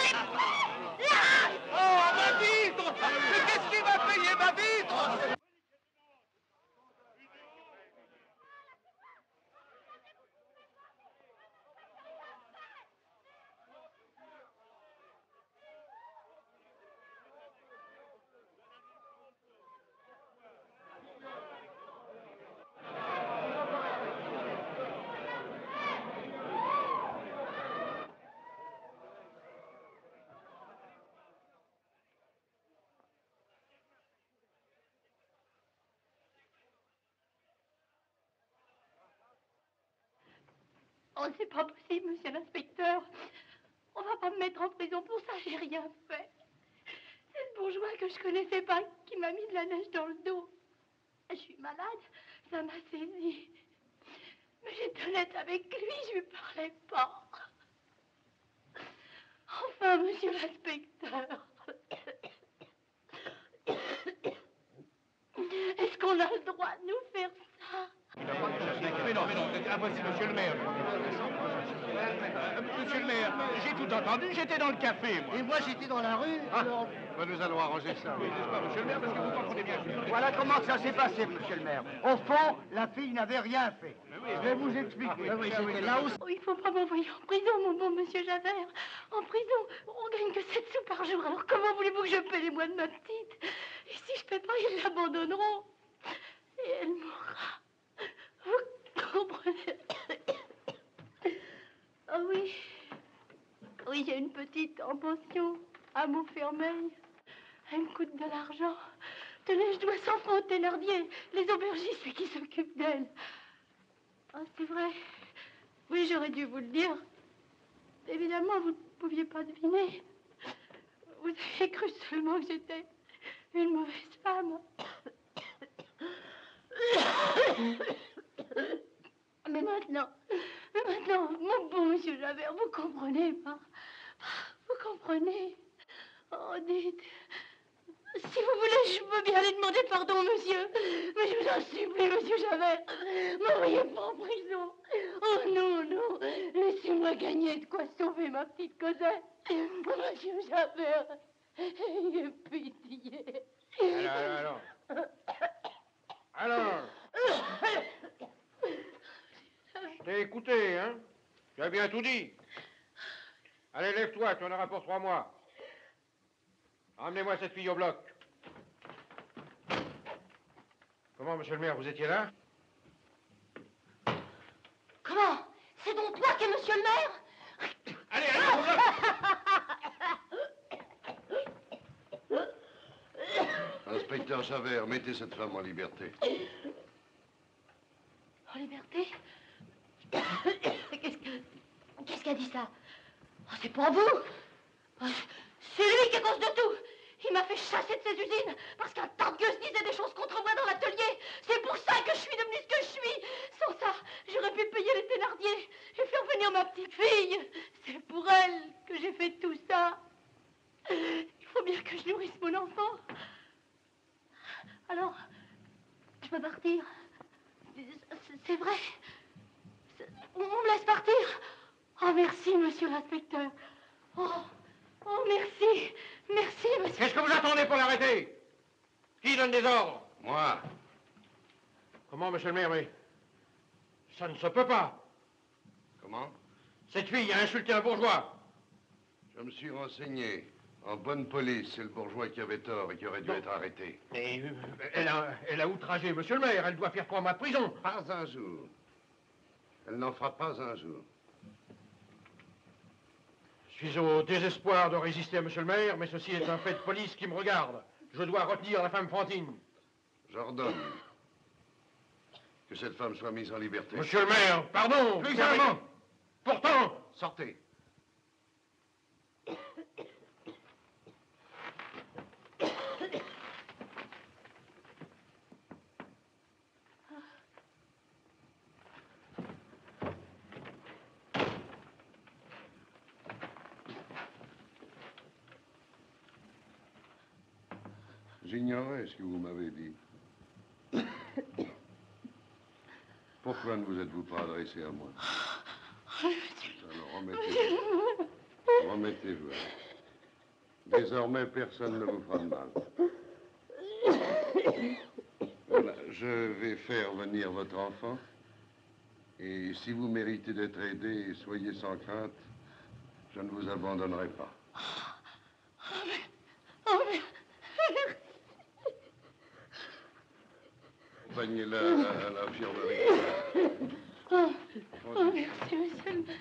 Oh, ma vitre! Mais qu'est-ce qui va payer ma vitre? Oh, c'est pas possible, monsieur l'inspecteur. On va pas me mettre en prison pour ça, j'ai rien fait. C'est le bourgeois que je connaissais pas qui m'a mis de la neige dans le dos. Je suis malade, ça m'a saisi. Mais j'étais honnête avec lui, je lui parlais pas. Enfin, monsieur l'inspecteur. Est-ce qu'on a le droit de nous faire ça? Mais non, voici monsieur le maire. Monsieur le maire, j'ai tout entendu, j'étais dans le café, moi. Et moi, j'étais dans la rue, alors... Nous allons arranger ça. Oui, n'est-ce pas, monsieur le maire, parce que vous comprenez bien. Voilà comment ça s'est passé, monsieur le maire. Au fond, la fille n'avait rien fait. Je vais vous expliquer. Là où... Oh, il faut pas m'envoyer en prison, mon bon monsieur Javert. En prison, on gagne que 7 sous par jour. Alors comment voulez-vous que je paie les mois de ma petite? Et si je paie pas, ils l'abandonneront. Et elle mourra. Vous comprenez? Ah oui. Oui, j'ai une petite en pension à Montfermeil. Elle me coûte de l'argent. Tenez, je dois 100 francs au Thénardier. Les aubergistes, celui qui s'occupe d'elle. Ah, c'est vrai. Oui, j'aurais dû vous le dire. Évidemment, vous ne pouviez pas deviner. Vous aviez cru seulement que j'étais une mauvaise femme. Mais maintenant, mon bon monsieur Javert, vous comprenez pas? Vous comprenez? Oh, dites... Si vous voulez, je veux bien aller demander pardon, monsieur. Mais je vous en supplie, monsieur Javert, m'envoyez pas en prison. Oh non, non, laissez-moi gagner de quoi sauver ma petite Cosette. Monsieur Javert, ayez pitié. Alors. Je t'ai écouté, hein? Tu as bien tout dit. Allez, lève-toi, tu en auras pour 3 mois. Ramenez-moi cette fille au bloc. Comment, monsieur le maire, vous étiez là? Comment? C'est donc toi qui es monsieur le maire? Allez, allez, au bloc! Inspecteur Javert, mettez cette femme en liberté. En liberté? Qu'est-ce qu'a dit ça? Oh, c'est pas vous! Oh, c'est lui qui est cause de tout! Il m'a fait chasser de ses usines parce qu'un tas de gueux disait des choses contre moi dans l'atelier. C'est pour ça que je suis devenue ce que je suis. Sans ça, j'aurais pu payer les Thénardier et faire venir ma petite fille. C'est pour elle que j'ai fait tout ça. Il faut bien que je nourrisse mon enfant. Alors, je peux partir. C'est vrai. On me laisse partir. Oh, merci, monsieur l'inspecteur. Oh, merci. Merci, monsieur. Qu'est-ce que vous attendez pour l'arrêter? Qui donne des ordres? Moi. Comment, monsieur le maire, mais... Ça ne se peut pas. Comment? Cette fille a insulté un bourgeois. Je me suis renseigné. En bonne police, c'est le bourgeois qui avait tort et qui aurait dû être arrêté. Mais elle a outragé monsieur le maire. Elle doit faire 3 mois de prison. Pas un jour. Elle n'en fera pas un jour. Je suis au désespoir de résister à monsieur le maire, mais ceci est un fait de police qui me regarde. Je dois retenir la femme Fantine. J'ordonne que cette femme soit mise en liberté. Monsieur le maire, pardon. Plus un mot. Pourtant. Sortez. J'ignorais ce que vous m'avez dit. Pourquoi ne vous êtes-vous pas adressé à moi? Alors remettez-vous. Remettez-vous. Désormais, personne ne vous fera de mal. Voilà, je vais faire venir votre enfant. Et si vous méritez d'être aidé, soyez sans crainte. Je ne vous abandonnerai pas. Accompagnez-la à l'infirmerie. Oh, merci, monsieur le maire.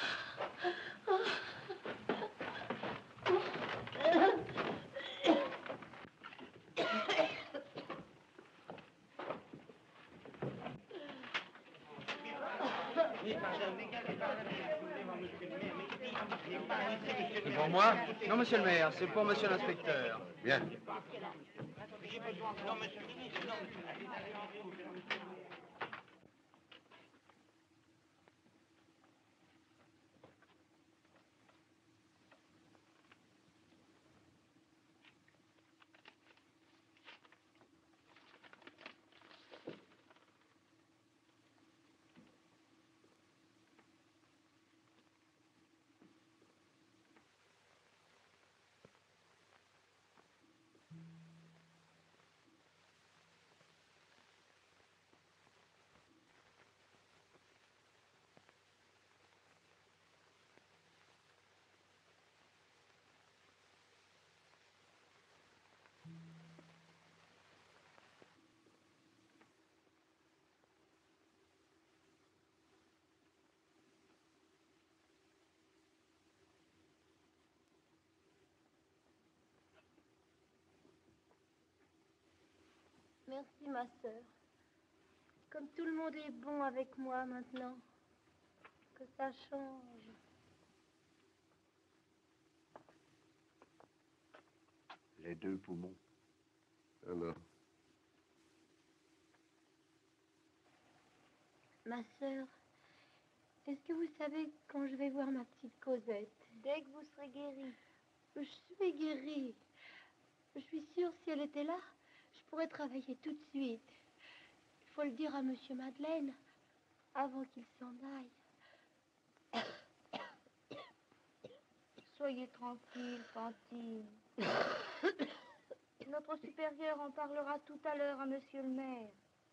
C'est pour moi? Non, monsieur le maire, c'est pour monsieur l'inspecteur. Bien. Merci, ma sœur. Comme tout le monde est bon avec moi maintenant, que ça change. Les 2 poumons. Alors, Ma sœur, est-ce que vous savez quand je vais voir ma petite Cosette? Dès que vous serez guérie. Je suis guérie. Je suis sûre, si elle était là, je pourrais travailler tout de suite. Il faut le dire à monsieur Madeleine avant qu'il s'en aille. Soyez tranquille, Fantine. Notre supérieur en parlera tout à l'heure à monsieur le maire.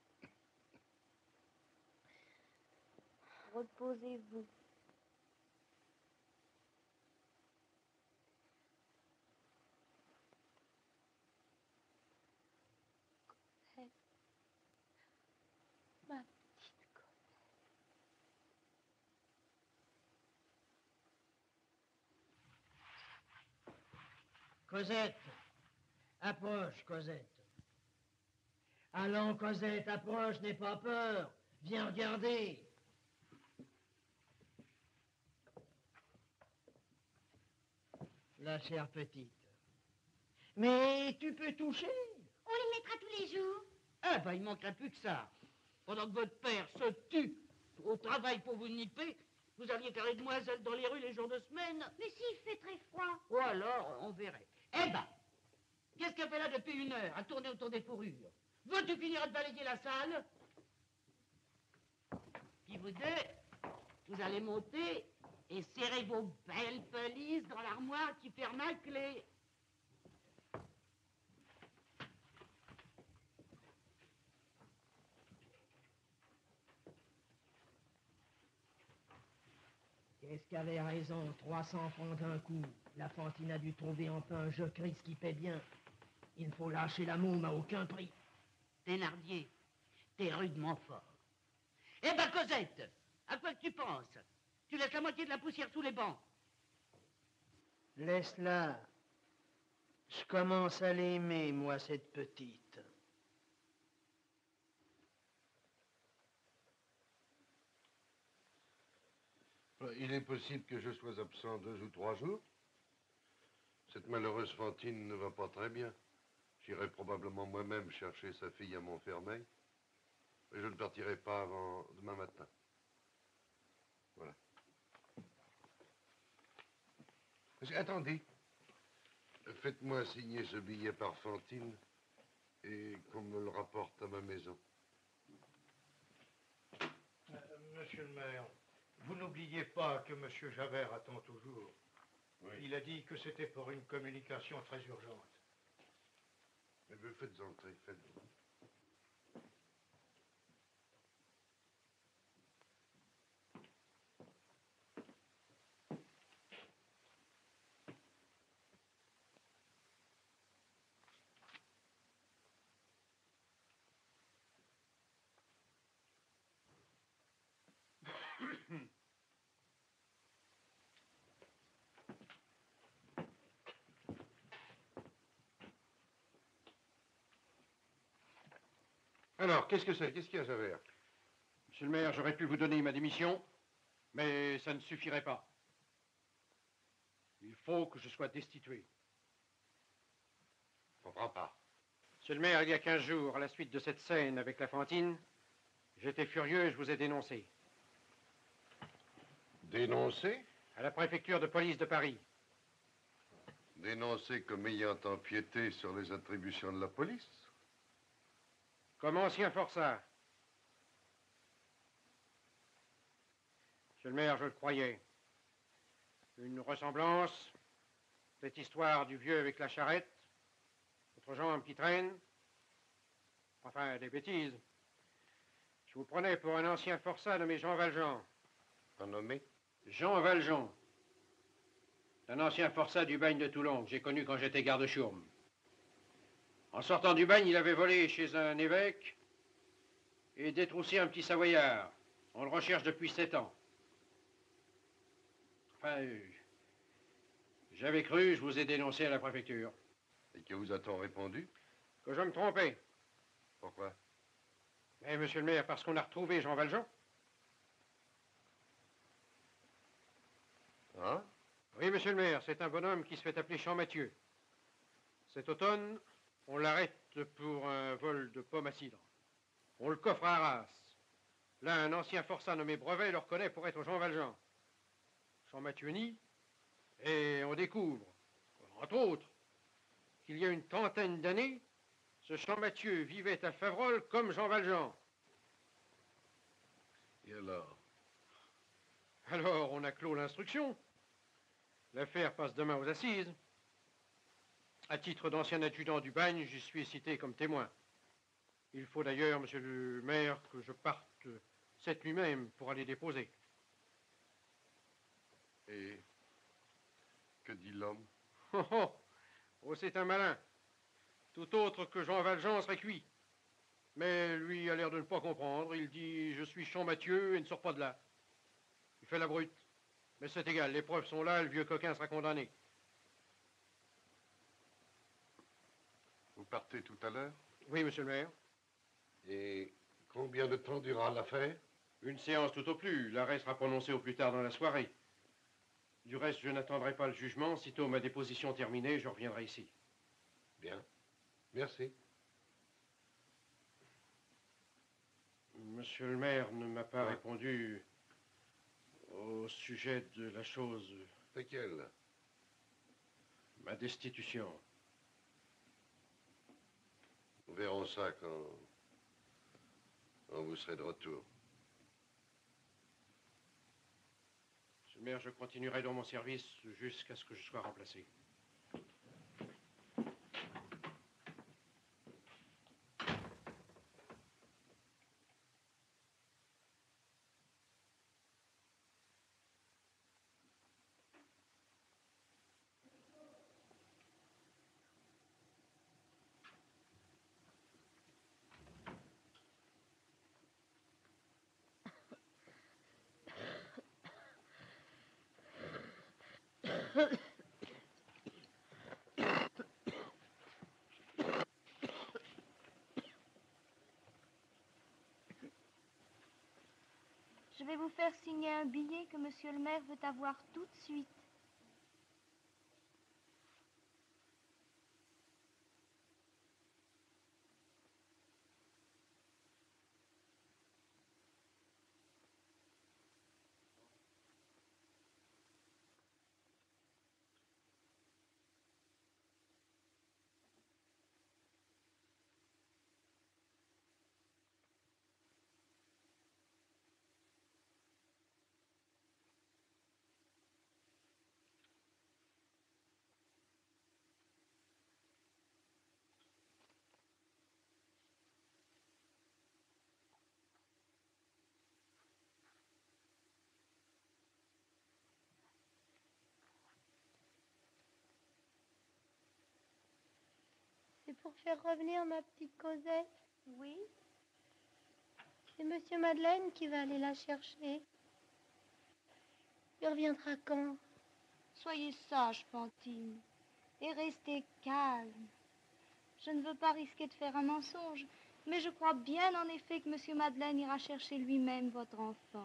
Reposez-vous. Ma petite Cosette, approche, Cosette. Allons, Cosette, approche, n'aie pas peur. Viens regarder. La chère petite. Mais tu peux toucher. On les mettra tous les jours. Ah, ben, il manquerait plus que ça. Pendant que votre père se tue au travail pour vous nipper, vous alliez faire les demoiselles dans les rues les jours de semaine. Mais s'il fait très froid. Ou alors, on verrait. Eh ben, qu'est-ce qu'elle fait là depuis 1 heure, à tourner autour des fourrures? Veux-tu finir de balayer la salle? Puis vous deux, vous allez monter et serrer vos belles pelisses dans l'armoire qui ferme à clé. Est-ce qu'avait raison, 300 francs d'un coup. La Fantine a dû trouver enfin un jocrisse qui paie bien. Il ne faut lâcher la môme à aucun prix. Thénardier, t'es rudement fort. Eh ben, Cosette, à quoi que tu penses? Tu laisses la moitié de la poussière sous les bancs. Laisse-la. Je commence à l'aimer, moi, cette petite. Il est possible que je sois absent 2 ou 3 jours. Cette malheureuse Fantine ne va pas très bien. J'irai probablement moi-même chercher sa fille à Montfermeil. Et je ne partirai pas avant demain matin. Voilà. Attendez. Faites-moi signer ce billet par Fantine et qu'on me le rapporte à ma maison. Monsieur le maire, vous n'oubliez pas que monsieur Javert attend toujours. Oui. Il a dit que c'était pour une communication très urgente. Mais faites entrer, faites-vous. Alors, qu'est-ce que c'est? Qu'est-ce qu'il y a, Javert? Monsieur le maire, j'aurais pu vous donner ma démission, mais ça ne suffirait pas. Il faut que je sois destitué. Je comprends pas. Monsieur le maire, il y a 15 jours, à la suite de cette scène avec la Fantine, j'étais furieux et je vous ai dénoncé. Dénoncé? À la préfecture de police de Paris. Dénoncé comme ayant empiété sur les attributions de la police? Comme ancien forçat. Monsieur le maire, je le croyais. Une ressemblance, cette histoire du vieux avec la charrette, votre jambe qui traîne, enfin, des bêtises. Je vous prenais pour un ancien forçat nommé Jean Valjean. Pas nommé? Jean Valjean. Un ancien forçat du bagne de Toulon que j'ai connu quand j'étais garde-chourme. En sortant du bagne, il avait volé chez un évêque et détroussé un petit savoyard. On le recherche depuis 7 ans. Enfin, j'avais cru, je vous ai dénoncé à la préfecture. Et que vous a-t-on répondu? Que je me trompais. Pourquoi? Mais monsieur le maire, parce qu'on a retrouvé Jean Valjean. Hein? Oui, monsieur le maire, c'est un bonhomme qui se fait appeler Champmathieu. Cet automne, on l'arrête pour un vol de pommes à cidre. On le coffre à Arras. Là, un ancien forçat nommé Brevet le reconnaît pour être Jean Valjean. Champmathieu nie, et on découvre, entre autres, qu'il y a une trentaine d'années, ce Champmathieu vivait à Faverolles comme Jean Valjean. Et alors? Alors, on a clos l'instruction. L'affaire passe demain aux assises. À titre d'ancien adjudant du bagne, j'y suis cité comme témoin. Il faut d'ailleurs, monsieur le maire, que je parte cette nuit même pour aller déposer. Et que dit l'homme? Oh, c'est un malin. Tout autre que Jean Valjean serait cuit. Mais lui a l'air de ne pas comprendre. Il dit « Je suis Champmathieu » et ne sort pas de là. Il fait la brute. Mais c'est égal, les preuves sont là, le vieux coquin sera condamné. Vous partez tout à l'heure? Oui, monsieur le maire. Et combien de temps durera l'affaire? Une séance tout au plus. L'arrêt sera prononcé au plus tard dans la soirée. Du reste, je n'attendrai pas le jugement. Sitôt ma déposition terminée, je reviendrai ici. Bien. Merci. Monsieur le maire ne m'a pas répondu au sujet de la chose... Laquelle? Ma destitution. Nous verrons ça quand vous serez de retour. Monsieur le maire, je continuerai dans mon service jusqu'à ce que je sois remplacé. Je vais vous faire signer un billet que monsieur le maire veut avoir tout de suite. C'est pour faire revenir ma petite Cosette? Oui. C'est monsieur Madeleine qui va aller la chercher. Il reviendra quand? Soyez sage, Fantine, et restez calme. Je ne veux pas risquer de faire un mensonge, mais je crois bien en effet que monsieur Madeleine ira chercher lui-même votre enfant.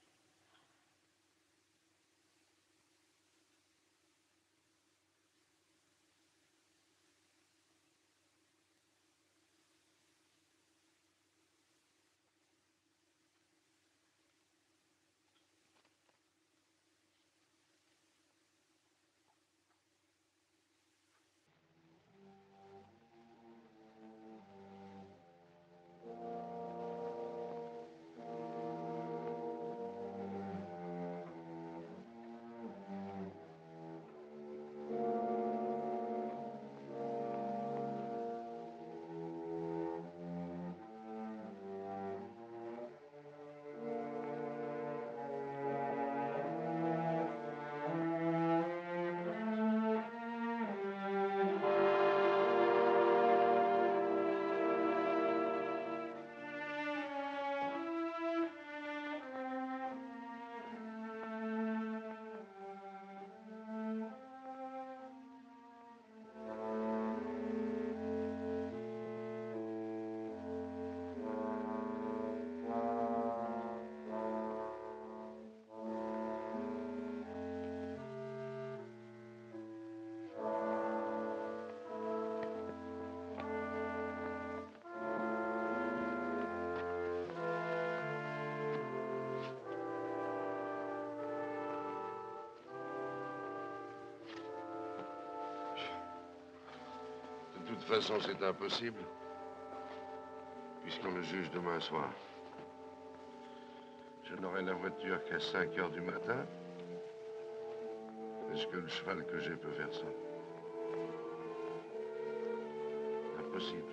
De toute façon, c'est impossible, puisqu'on le juge demain soir. Je n'aurai la voiture qu'à 5 heures du matin. Est-ce que le cheval que j'ai peut faire ça? Impossible.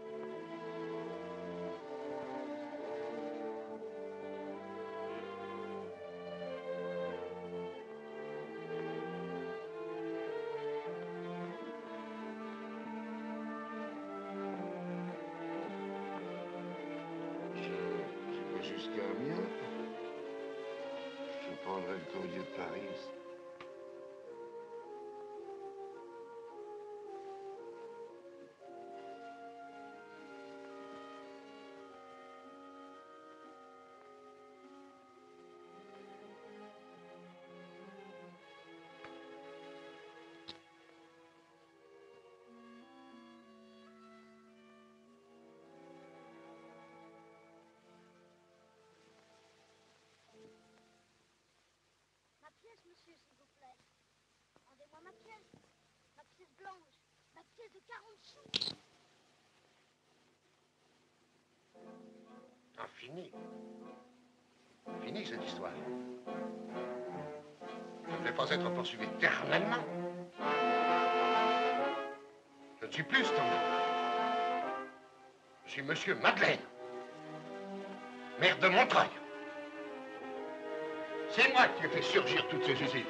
Jusqu'à Amiens. Je prendrai le courrier de Paris. Monsieur, s'il vous plaît. Rendez-moi ma pièce blanche, ma pièce de 40 sous. Ah, fini. Fini cette histoire. Je ne vais pas être poursuivi éternellement. Je ne suis plus cet homme. Je suis monsieur Madeleine, maire de Montreuil. C'est moi qui ai fait surgir toutes ces usines.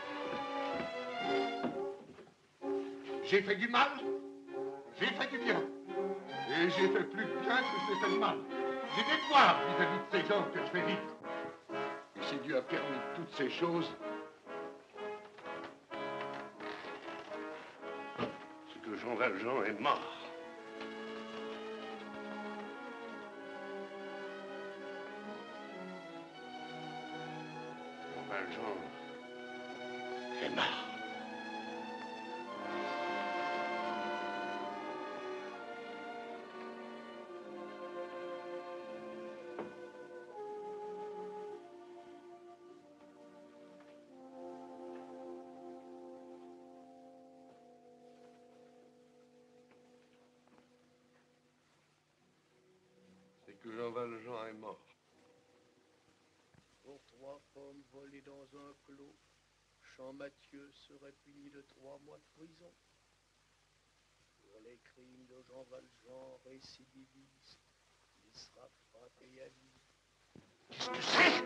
J'ai fait du mal, j'ai fait du bien. Et j'ai fait plus de bien que je n'ai fait de mal. J'ai des devoirs vis-à-vis de ces gens que je fais vivre. Et si Dieu a permis toutes ces choses, c'est que Jean Valjean est mort. Valjean est mort. C'est que Jean Valjean est mort. Pour 3 pommes volées dans un clos, Champmathieu serait puni de 3 mois de prison. Pour les crimes de Jean Valjean, récidiviste, il sera frappé à vie. Qu'est-ce que c'est?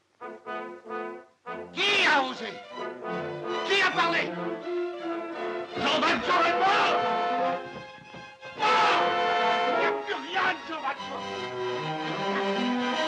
Qui a osé? Qui a parlé? Jean Valjean est mort! Mort! Il n'y a plus rien de Jean Valjean!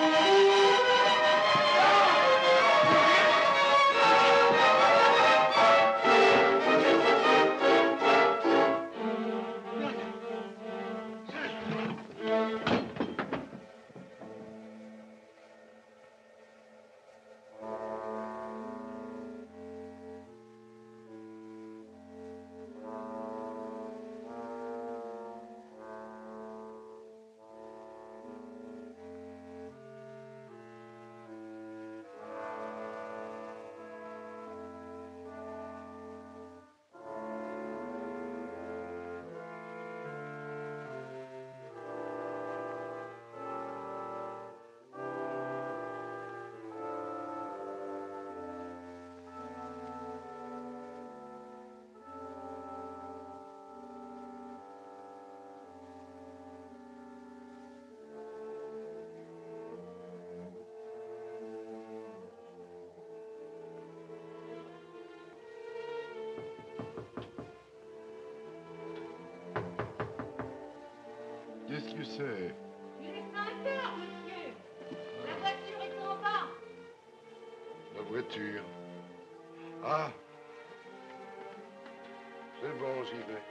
Qu'est-ce que c'est? Il est 5 heures, monsieur. La voiture est en bas. La voiture. Ah! C'est bon, j'y vais.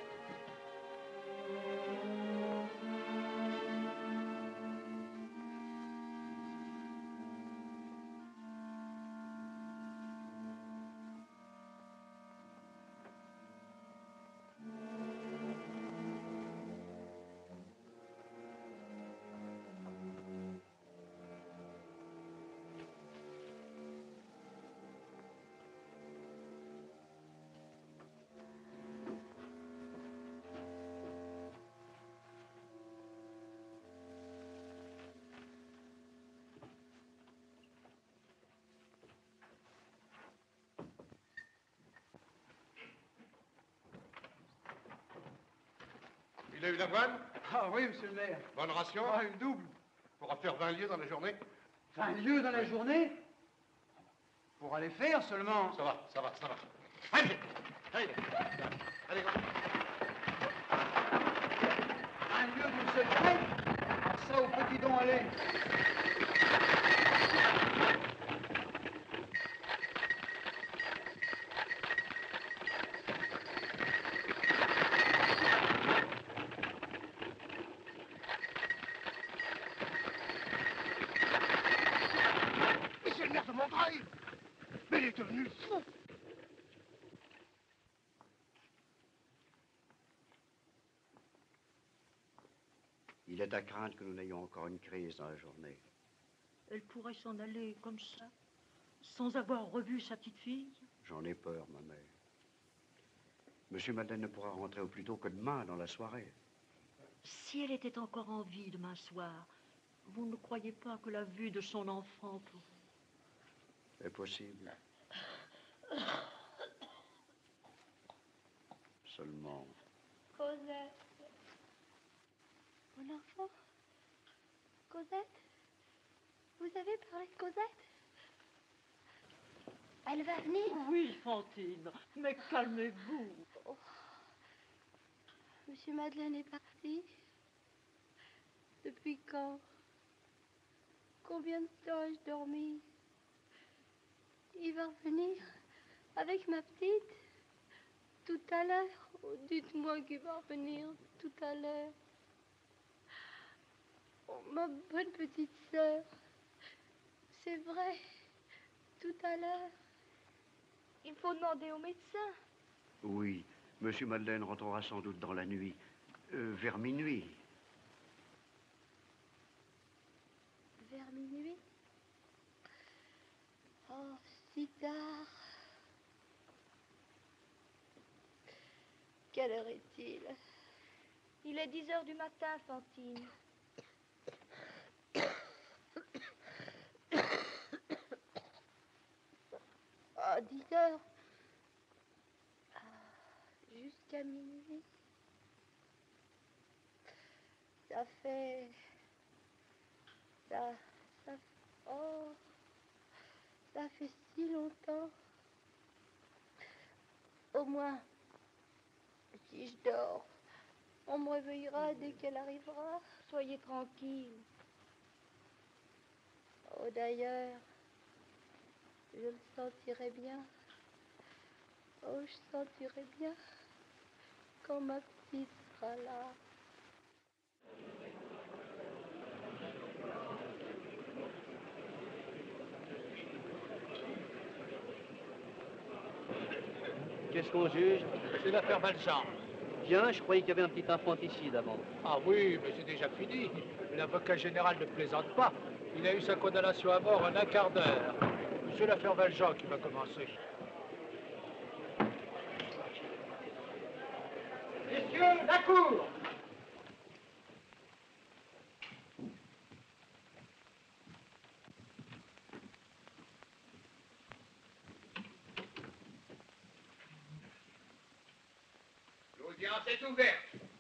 Il a eu l'avoine? Ah oui, monsieur le maire. Bonne ration? Ah, une double. Pour en faire 20 lieues dans la journée? 20 lieues dans la journée? Pour aller faire seulement. Ça va, ça va, ça va. Allez, allez, allez. 20 lieues d'une seule traite? Ah, ça au petit don, allez. Mais c'est le maire de Montreuil! Mais il est devenu fou! Il est à craindre que nous n'ayons encore une crise dans la journée. Elle pourrait s'en aller comme ça, sans avoir revu sa petite fille. J'en ai peur, ma mère. Monsieur Madeleine ne pourra rentrer au plus tôt que demain, dans la soirée. Si elle était encore en vie demain soir, vous ne croyez pas que la vue de son enfant C'est possible. Seulement... Cosette. Mon enfant. Cosette. Vous avez parlé de Cosette? Elle va venir? Oui, Fantine, mais calmez-vous. Oh. Monsieur Madeleine est parti. Depuis quand? Combien de temps ai-je dormi? Il va revenir avec ma petite tout à l'heure. Oh, dites-moi qu'il va revenir tout à l'heure. Oh, ma bonne petite sœur. C'est vrai, tout à l'heure. Il faut demander au médecin. Oui, Monsieur Madeleine rentrera sans doute dans la nuit, vers minuit. Vers minuit? Oh, si tard. Quelle heure est-il? Il est 10 heures du matin, Fantine. Oh, 10 heures. Jusqu'à minuit. Ça fait... Oh, ça fait si longtemps. Au moins, si je dors, on me réveillera dès qu'elle arrivera. Soyez tranquille. Oh, d'ailleurs, je le sentirai bien. Oh, je sentirai bien quand ma petite sera là. Qu'est-ce qu'on juge? C'est l'affaire Valjean. Bien, je croyais qu'il y avait un petit infanticide avant. Ah oui, mais c'est déjà fini. L'avocat général ne plaisante pas. Il a eu sa condamnation à mort en un quart d'heure. C'est l'affaire Valjean qui va commencer. Messieurs, la cour! L'audience est ouverte.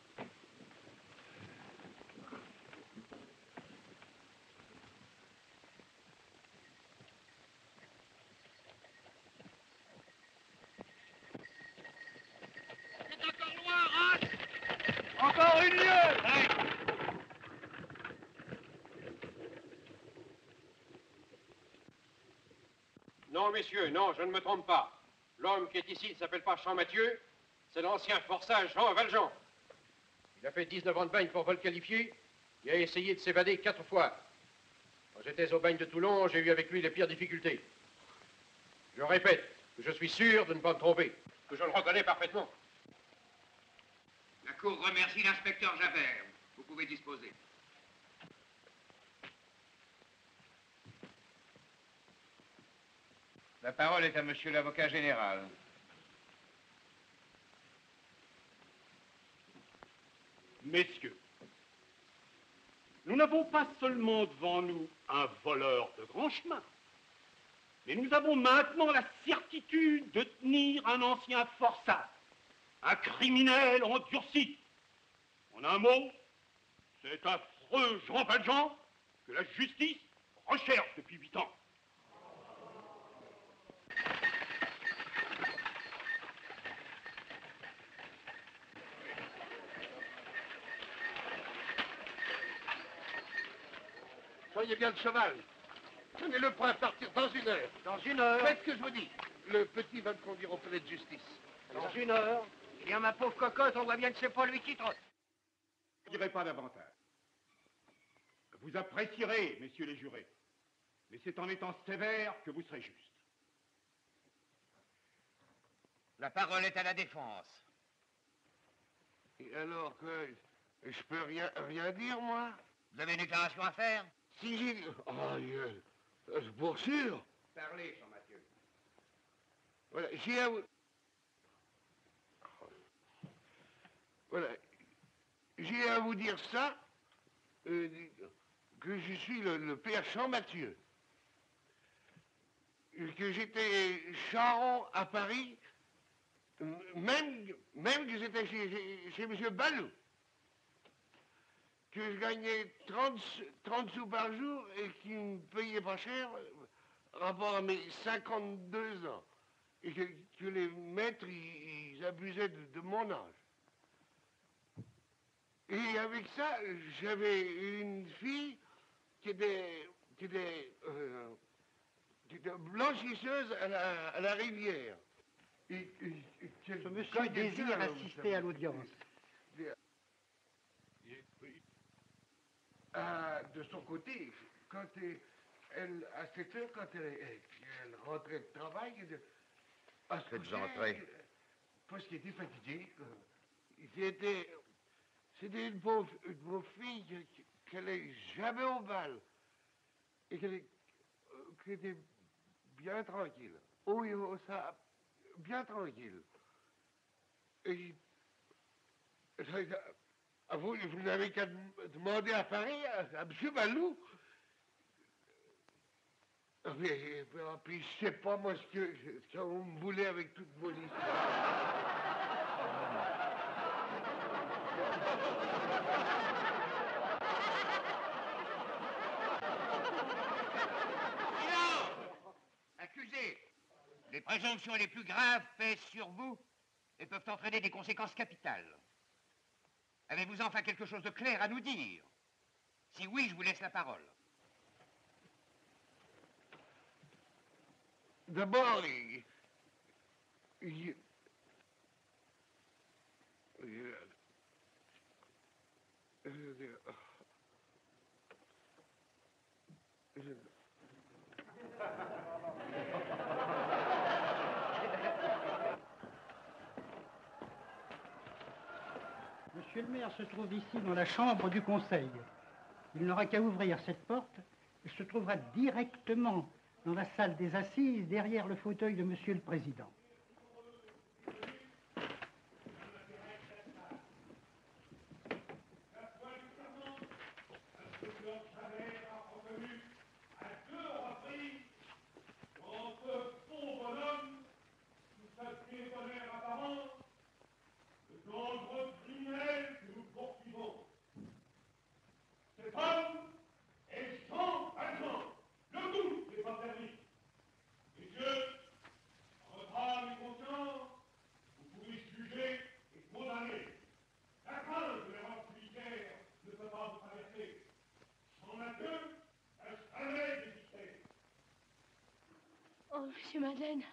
C'est encore loin, Rache. Encore une lieue. Non, messieurs, non, je ne me trompe pas. L'homme qui est ici ne s'appelle pas Champmathieu, c'est l'ancien forçat Jean Valjean. Il a fait 19 ans de bagne pour vol qualifié. Il a essayé de s'évader 4 fois. Quand j'étais au bagne de Toulon, j'ai eu avec lui les pires difficultés. Je répète que je suis sûr de ne pas me tromper, que je le reconnais parfaitement. La cour remercie l'inspecteur Javert. Vous pouvez disposer. La parole est à monsieur l'avocat général. Messieurs, nous n'avons pas seulement devant nous un voleur de grand chemin, mais nous avons maintenant la certitude de tenir un ancien forçat, un criminel endurci. En un mot, c'est affreux Jean Valjean que la justice recherche depuis 8 ans. Soyez bien le cheval. Tenez-le prêt à partir dans 1 heure. Dans 1 heure. Faites ce que je vous dis. Le petit va me conduire au palais de justice. Dans 1 heure. Eh bien, ma pauvre cocotte, on voit bien que c'est pas lui qui trotte. Je ne dirai pas davantage. Vous apprécierez, messieurs les jurés, mais c'est en étant sévère que vous serez juste. La parole est à la défense. Et alors que je peux rien dire, moi? Vous avez une déclaration à faire? Si j'ai... Oh, pour sûr. Parlez, Jean-Mathieu. Voilà, j'ai à vous... Voilà. J'ai à vous dire ça, que je suis le père Champmathieu. Que j'étais charron à Paris, même que j'étais chez M. Balou. Que je gagnais 30 sous par jour et qui me payait pas cher rapport à mes 52 ans. Et que les maîtres, ils abusaient de mon âge. Et avec ça, j'avais une fille qui était blanchisseuse à la rivière. Ce monsieur désire assister à l'audience. De son côté, quand elle, à cette heure, quand elle rentrait de travail, Faites entrer. Parce qu'il était fatigué. C'était une pauvre fille qui allait jamais au bal. Et qui était bien tranquille. Oui, ça, bien tranquille. Et vous n'avez qu'à demander à Paris, à M. Balou. Mais, puis je sais pas, moi, ce qu'on me voulait avec toute vos histoires. Accusé, les présomptions les plus graves pèsent sur vous et peuvent entraîner des conséquences capitales. Avez-vous enfin quelque chose de clair à nous dire? Si oui, je vous laisse la parole. D'abord, Monsieur le maire se trouve ici dans la chambre du conseil. Il n'aura qu'à ouvrir cette porte et se trouvera directement dans la salle des assises, derrière le fauteuil de monsieur le président. Oh, monsieur Madeleine,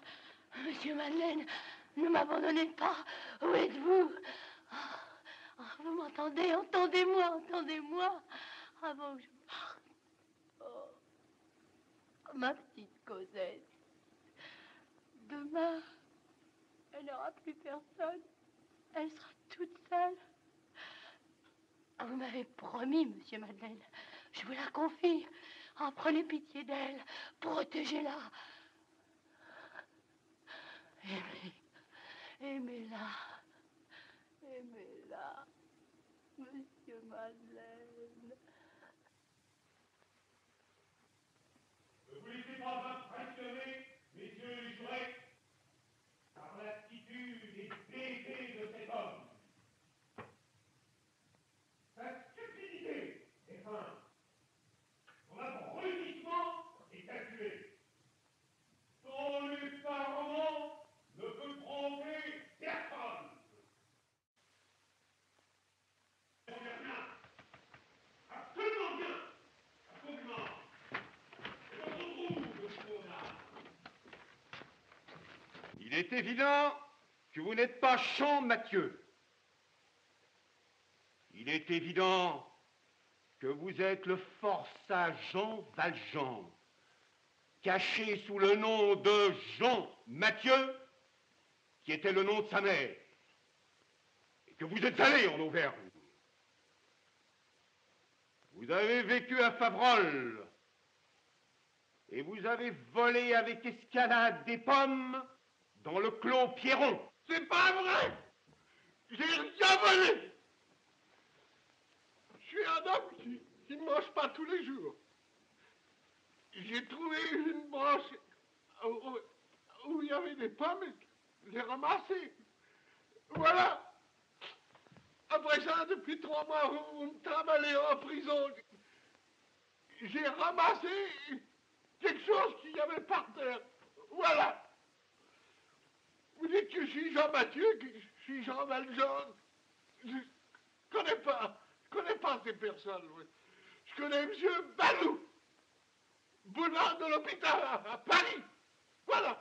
ne m'abandonnez pas. Où êtes-vous? Vous m'entendez? Entendez-moi. Avant que je parte. Oh, ma petite Cosette. Demain, elle n'aura plus personne. Elle sera toute seule. Vous m'avez promis, monsieur Madeleine. Je vous la confie. Prenez pitié d'elle. Protégez-la. Aimez-la, monsieur Madeleine. Ne vous laissez pas impressionner, messieurs les jurés, par l'attitude et bébé de cet homme. Sa stupidité est fin. Son abrutissement est calculé. Son effarement ne peut tromper personne. Absolument bien. Absolument. Et on se trouve de ce qu'on a. Il est évident que vous n'êtes pas Champmathieu. Il est évident que vous êtes le forçat Jean Valjean, caché sous le nom de Jean Mathieu, qui était le nom de sa mère, et que vous êtes allé en Auvergne. Vous avez vécu à Faverolles, et vous avez volé avec escalade des pommes dans le clos Pierron. C'est pas vrai! J'ai rien volé! Je suis un homme qui ne mange pas tous les jours. J'ai trouvé une branche où il y avait des pommes, je l'ai ramassée. Voilà. Après ça, depuis 3 mois, vous me travaillez en prison. J'ai ramassé quelque chose qu'il y avait par terre. Voilà. Vous dites que je suis Jean Mathieu, que je suis Jean Valjean. Je connais pas ces personnes. Oui. Je connais M. Balou, boulard de l'hôpital à Paris. Voilà.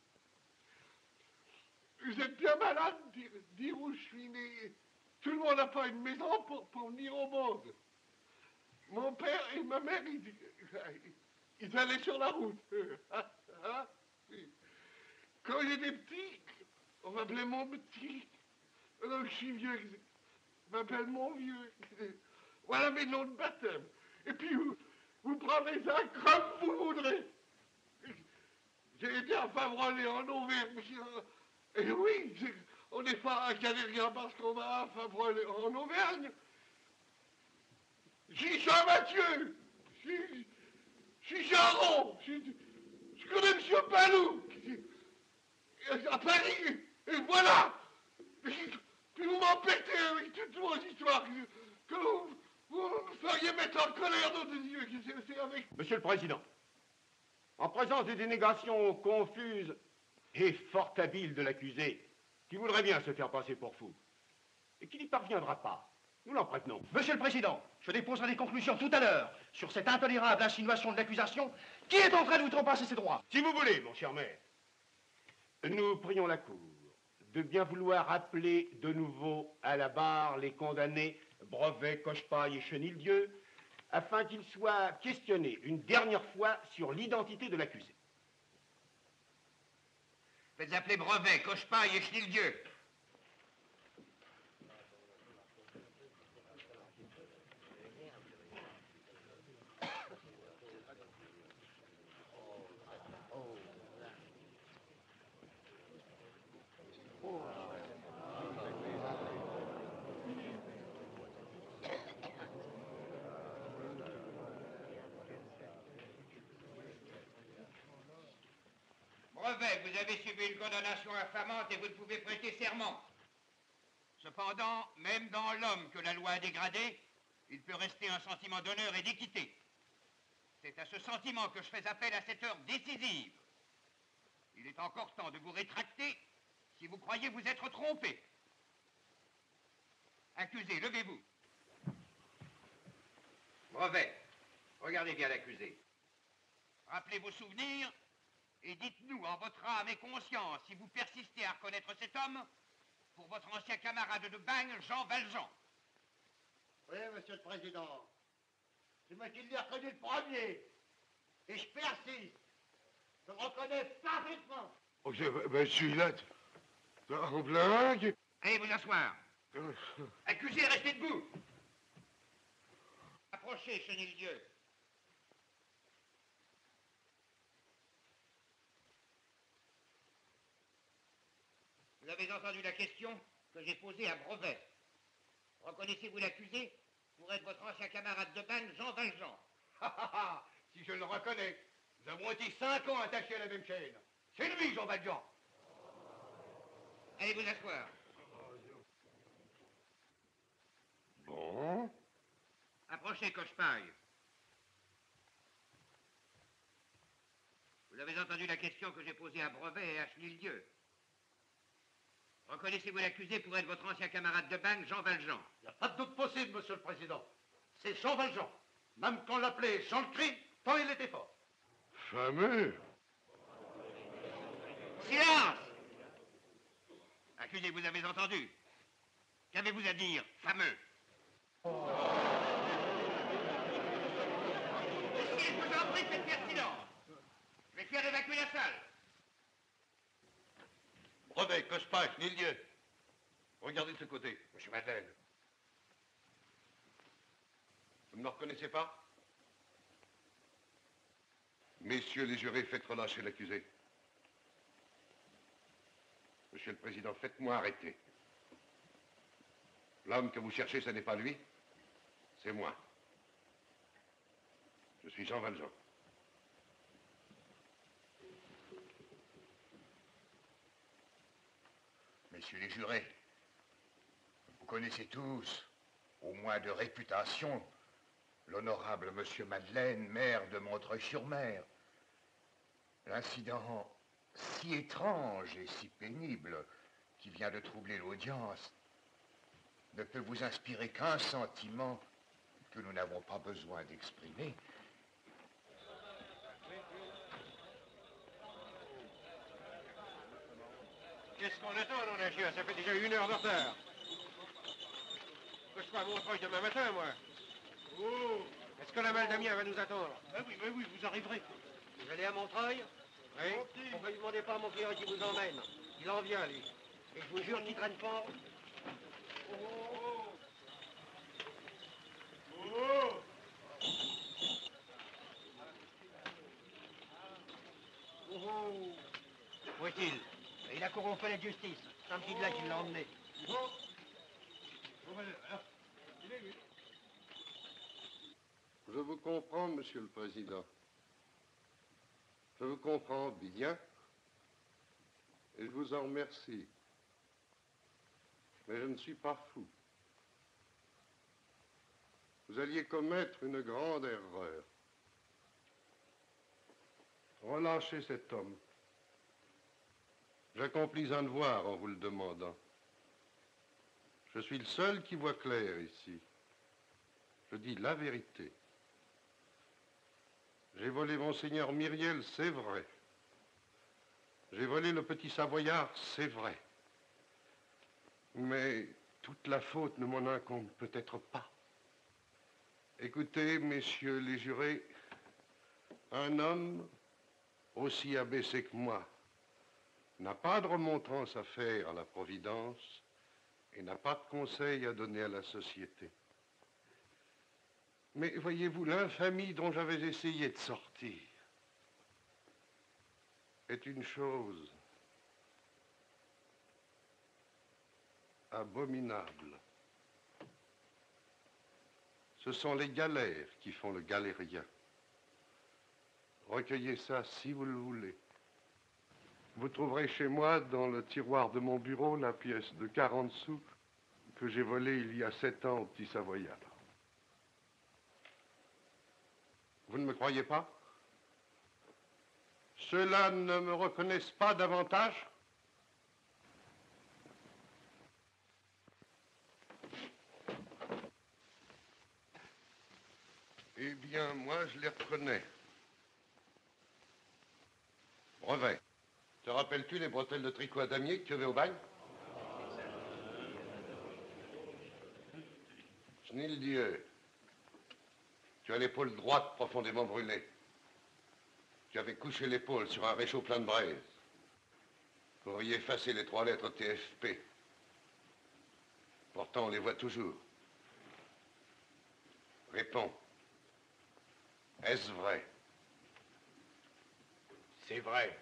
Vous êtes bien malade de dire où je suis né. Tout le monde n'a pas une maison pour venir au monde. Mon père et ma mère, ils allaient sur la route. Quand j'étais petit, on m'appelait mon petit. Alors que je suis vieux, on m'appelle mon vieux. Voilà mes noms de baptême. Et puis vous prendrez ça comme vous voudrez. J'ai été à Favrolles en Auvergne. Et oui, on n'est pas à Caléria parce qu'on va à Favrolles en Auvergne. Je suis Jean-Mathieu. Je suis Jaron. Je connais M. Palou. À Paris. Et voilà. Puis vous m'empêtez avec toutes vos histoires que vous me feriez mettre en colère d'autres yeux. C'est avec... Monsieur le Président, en présence des dénégations confuses et fort habiles de l'accusé, qui voudrait bien se faire passer pour fou, et qui n'y parviendra pas, nous l'en prévenons. Monsieur le Président, je déposerai des conclusions tout à l'heure sur cette intolérable insinuation de l'accusation qui est en train de vous trespasser ses droits. Si vous voulez, mon cher maire, nous prions la Cour de bien vouloir appeler de nouveau à la barre les condamnés Brevet, Cochepaille et Chenildieu, afin qu'ils soient questionnés une dernière fois sur l'identité de l'accusé. Faites appeler Brevet, Cochepaille et Chenildieu. Brevet, vous avez subi une condamnation infamante et vous ne pouvez prêter serment. Cependant, même dans l'homme que la loi a dégradé, il peut rester un sentiment d'honneur et d'équité. C'est à ce sentiment que je fais appel à cette heure décisive. Il est encore temps de vous rétracter si vous croyez vous être trompé. Accusé, levez-vous. Brevet, regardez bien l'accusé. Rappelez vos souvenirs et dites-nous en votre âme et conscience si vous persistez à reconnaître cet homme pour votre ancien camarade de bagne, Jean Valjean. Oui, Monsieur le Président. C'est moi qui l'ai reconnu le premier. Et je persiste. Je le reconnais parfaitement. Oh, ben celui-là, en blague. Allez vous asseoir. Accusé, restez debout. Approchez, Chenildieu. Vous avez entendu la question que j'ai posée à Brevet. Reconnaissez-vous l'accusé pour être votre ancien camarade de bagne, Jean Valjean? Si je le reconnais, nous avons été 5 ans attachés à la même chaîne. C'est lui, Jean Valjean. Allez vous asseoir. Bon. Approchez, Cochepaille. Vous avez entendu la question que j'ai posée à Brevet et à Chenildieu. Reconnaissez-vous l'accusé pour être votre ancien camarade de bagne, Jean Valjean? Il n'y a pas de doute possible, Monsieur le Président. C'est Jean Valjean. Même qu'on l'appelait Jean le Cri, tant il était fort. Fameux. Silence! Accusé, vous avez entendu? Qu'avez-vous à dire, fameux? Monsieur, je vous en prie, faites faire silence. Je vais faire évacuer la salle. Brevet, Cochepaille, Chenildieu. Regardez de ce côté. Monsieur Madeleine. Vous ne me reconnaissez pas? Messieurs les jurés, faites relâcher l'accusé. Monsieur le Président, faites-moi arrêter. L'homme que vous cherchez, ce n'est pas lui, c'est moi. Je suis Jean Valjean. Messieurs les jurés, vous connaissez tous, au moins de réputation, l'honorable Monsieur Madeleine, maire de Montreuil-sur-Mer. L'incident si étrange et si pénible qui vient de troubler l'audience ne peut vous inspirer qu'un sentiment que nous n'avons pas besoin d'exprimer. Qu'est-ce qu'on attend, non, la chien? Ça fait déjà 1 heure de retard. Que je sois à Montreuil demain matin, moi. Oh! Est-ce que la Maldamien va nous attendre? Oui, vous arriverez. Vous allez à Montreuil? Oui. Pourquoi ne demandez pas à mon client qui vous emmène? Il en vient, lui. Et je vous jure qu'il traîne pas. Où est-il? Il a couru au palais de justice. C'est un petit gars qui l'a emmené. Je vous comprends, Monsieur le Président. Je vous comprends bien. Et je vous en remercie. Mais je ne suis pas fou. Vous alliez commettre une grande erreur. Relâchez cet homme. J'accomplis un devoir en vous le demandant. Je suis le seul qui voit clair ici. Je dis la vérité. J'ai volé Monseigneur Myriel, c'est vrai. J'ai volé le petit Savoyard, c'est vrai. Mais toute la faute ne m'en incombe peut-être pas. Écoutez, messieurs les jurés, un homme aussi abaissé que moi n'a pas de remontrance à faire à la Providence et n'a pas de conseil à donner à la société. Mais voyez-vous, l'infamie dont j'avais essayé de sortir est une chose abominable. Ce sont les galères qui font le galérien. Recueillez ça si vous le voulez. Vous trouverez chez moi, dans le tiroir de mon bureau, la pièce de 40 sous que j'ai volée il y a 7 ans au petit Savoyard. Vous ne me croyez pas? Ceux-là ne me reconnaissent pas davantage? Eh bien, moi, je les reconnais. Brevet, te rappelles-tu les bretelles de tricot à damier que tu avais au bagne? Schnildieu, tu as l'épaule droite profondément brûlée. Tu avais couché l'épaule sur un réchaud plein de braise. Pour y effacer les 3 lettres TFP. Pourtant, on les voit toujours. Réponds. Est-ce vrai? C'est vrai.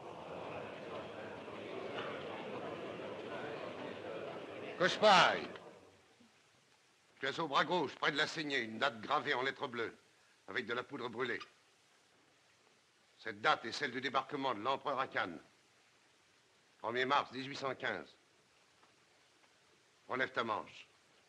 Cochepaille, tu as au bras gauche, près de la saignée, une date gravée en lettres bleues, avec de la poudre brûlée. Cette date est celle du débarquement de l'empereur à Cannes. 1er mars 1815. Relève ta manche.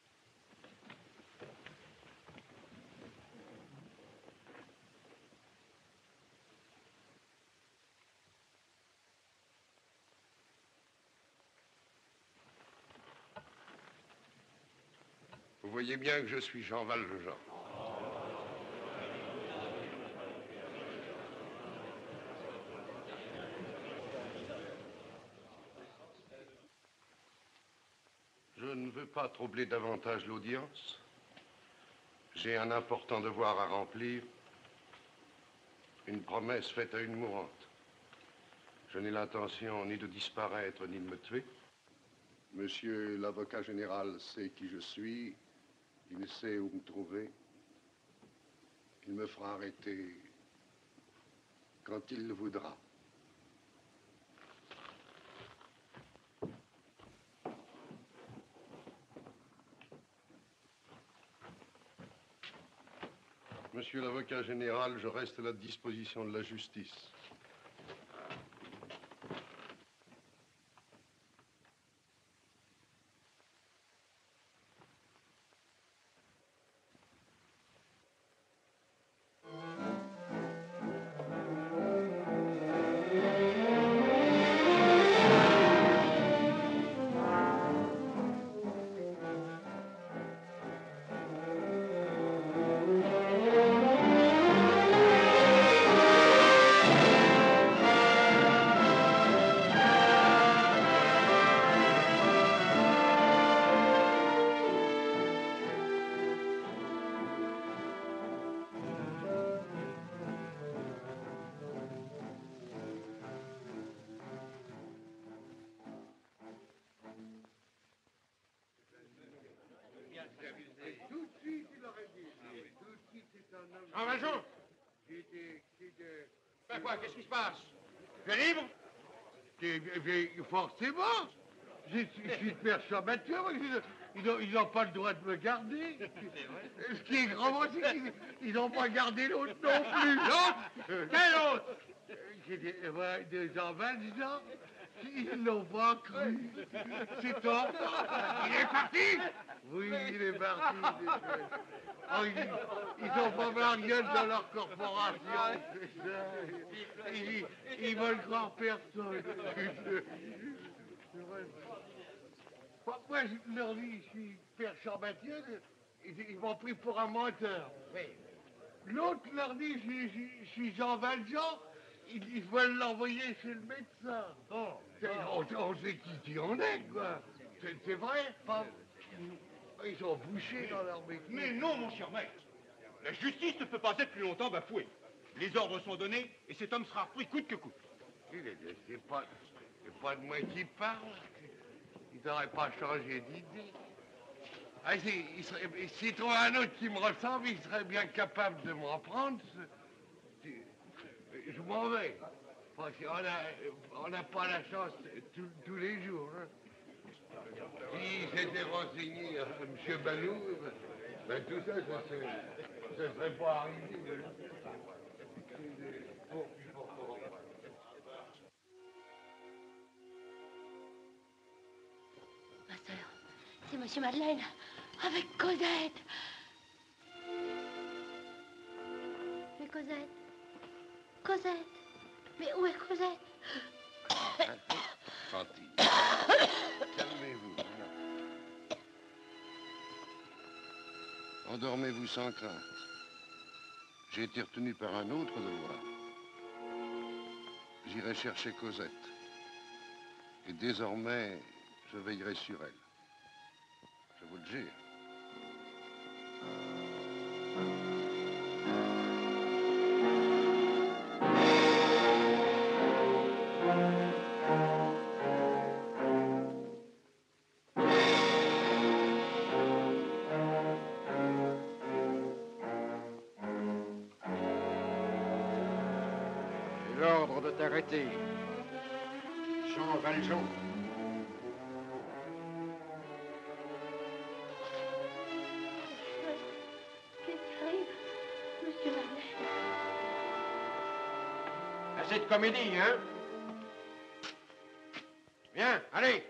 Vous voyez bien que je suis Jean Valjean. Je ne veux pas troubler davantage l'audience. J'ai un important devoir à remplir. Une promesse faite à une mourante. Je n'ai l'intention ni de disparaître, ni de me tuer. Monsieur l'avocat général sait qui je suis. Il sait où me trouver. Il me fera arrêter quand il le voudra. Monsieur l'avocat général, je reste à la disposition de la justice. Ben quoi, qu'est-ce qui se passe? Tu es libre? Forcément. Je suis père Champmathieu, ils n'ont pas le droit de me garder. Ce qui est grave, c'est qu'ils n'ont pas gardé l'autre non plus. L'autre? Quel autre? Voilà, des gens Valjean. Ils l'ont pas cru. C'est tort. Il est parti? Oui, il est parti. Oh, ils ont pas mal gueule dans leur corporation. Ils veulent croire personne. Moi, je leur dis, je suis père Champmathieu, ils m'ont pris pour un menteur. L'autre leur dit, je suis Jean Valjean, ils veulent l'envoyer chez le médecin. On sait qui on est, quoi. C'est vrai, pas... Ils sont bouchés dans leur métier. Mais non, mon cher maître. La justice ne peut pas être plus longtemps bafouée. Les ordres sont donnés et cet homme sera repris coûte que coûte. C'est pas de moi qui parle. Ils n'auraient pas changé d'idée. Ah, s'ils trouvent un autre qui me ressemble, ils seraient bien capables de m'en prendre. Je m'en vais. Parce qu'on n'a pas la chance tous les jours. Hein. Si j'étais renseigné à M. Balou, ben tout ça, ça serait pas arrivé. Ma sœur, c'est Monsieur Madeleine, avec Cosette. Mais Cosette, Cosette, mais où est Cosette? Fantine, calmez-vous. Endormez-vous sans crainte. J'ai été retenu par un autre devoir. J'irai chercher Cosette. Et désormais, je veillerai sur elle. Je vous le jure. J'ai l'ordre de t'arrêter. Jean Valjean. Qu'est-ce qui arrive, Monsieur Madeleine? Assez de comédie, hein? Viens, allez!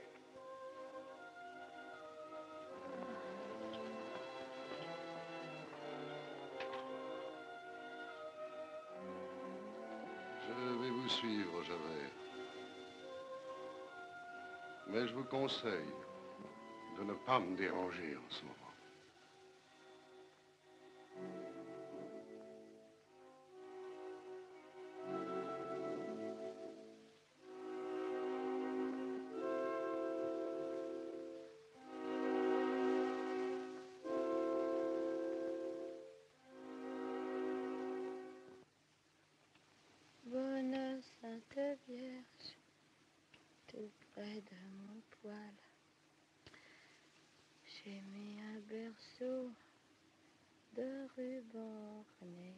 Je vais vous suivre, Javert. Mais je vous conseille de ne pas me déranger en ce moment. Bonne Sainte Vierge, tout près de mon poil, j'ai mis un berceau de ruban orné.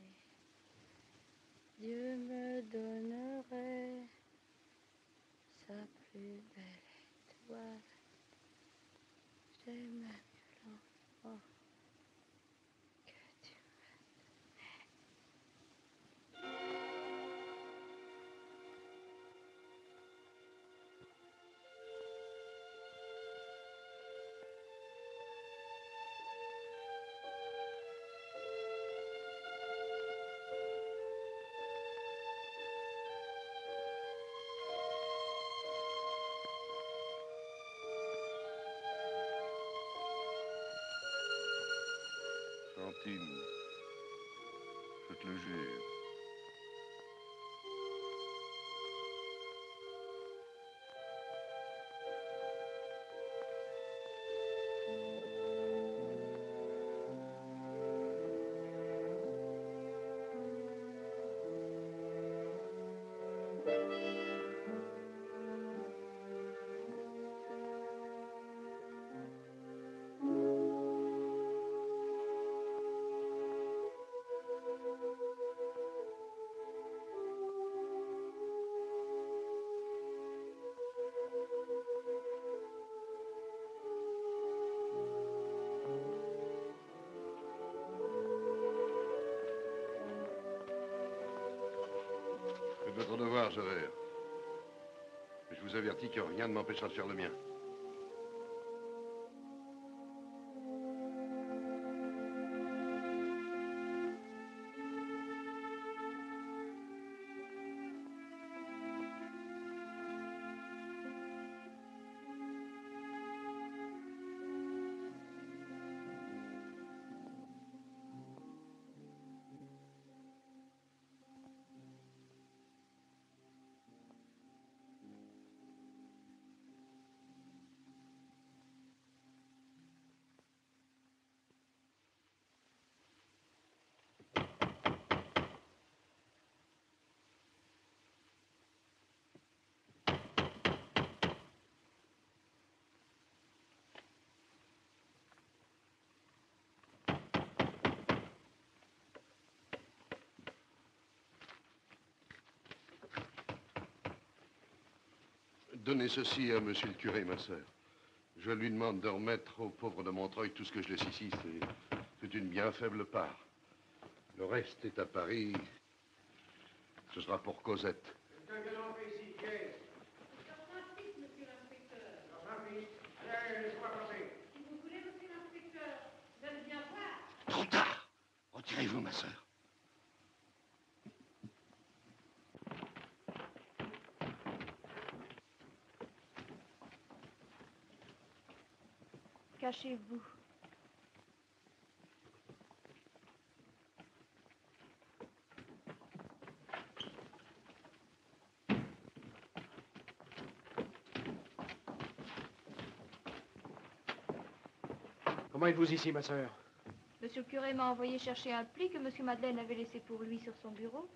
Dieu me donnerait sa plus belle étoile. J'aime mieux l'enfant que tu Fantine, je te le jure. Faites votre devoir, Javert. Je vous avertis que rien ne m'empêchera de faire le mien. Donnez ceci à monsieur le curé, ma sœur. Je lui demande de remettre aux pauvres de Montreuil tout ce que je laisse ici. C'est une bien faible part. Le reste est à Paris. Ce sera pour Cosette. Trop tard. Retirez-vous, ma sœur. Cachez-vous. Comment êtes-vous ici, ma sœur? Monsieur le curé m'a envoyé chercher un pli que monsieur Madeleine avait laissé pour lui sur son bureau.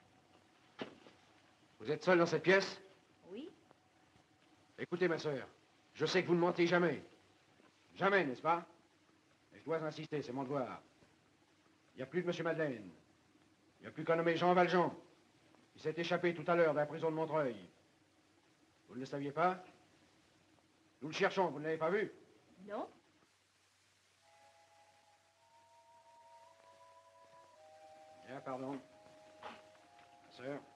Vous êtes seule dans cette pièce? Oui. Écoutez, ma sœur, je sais que vous ne mentez jamais. Jamais, n'est-ce pas? Mais je dois insister, c'est mon devoir. Il n'y a plus de monsieur Madeleine. Il n'y a plus qu'un nommé Jean Valjean. Il s'est échappé tout à l'heure de la prison de Montreuil. Vous ne le saviez pas? Nous le cherchons, vous ne l'avez pas vu? Non. Bien, pardon. Ma sœur.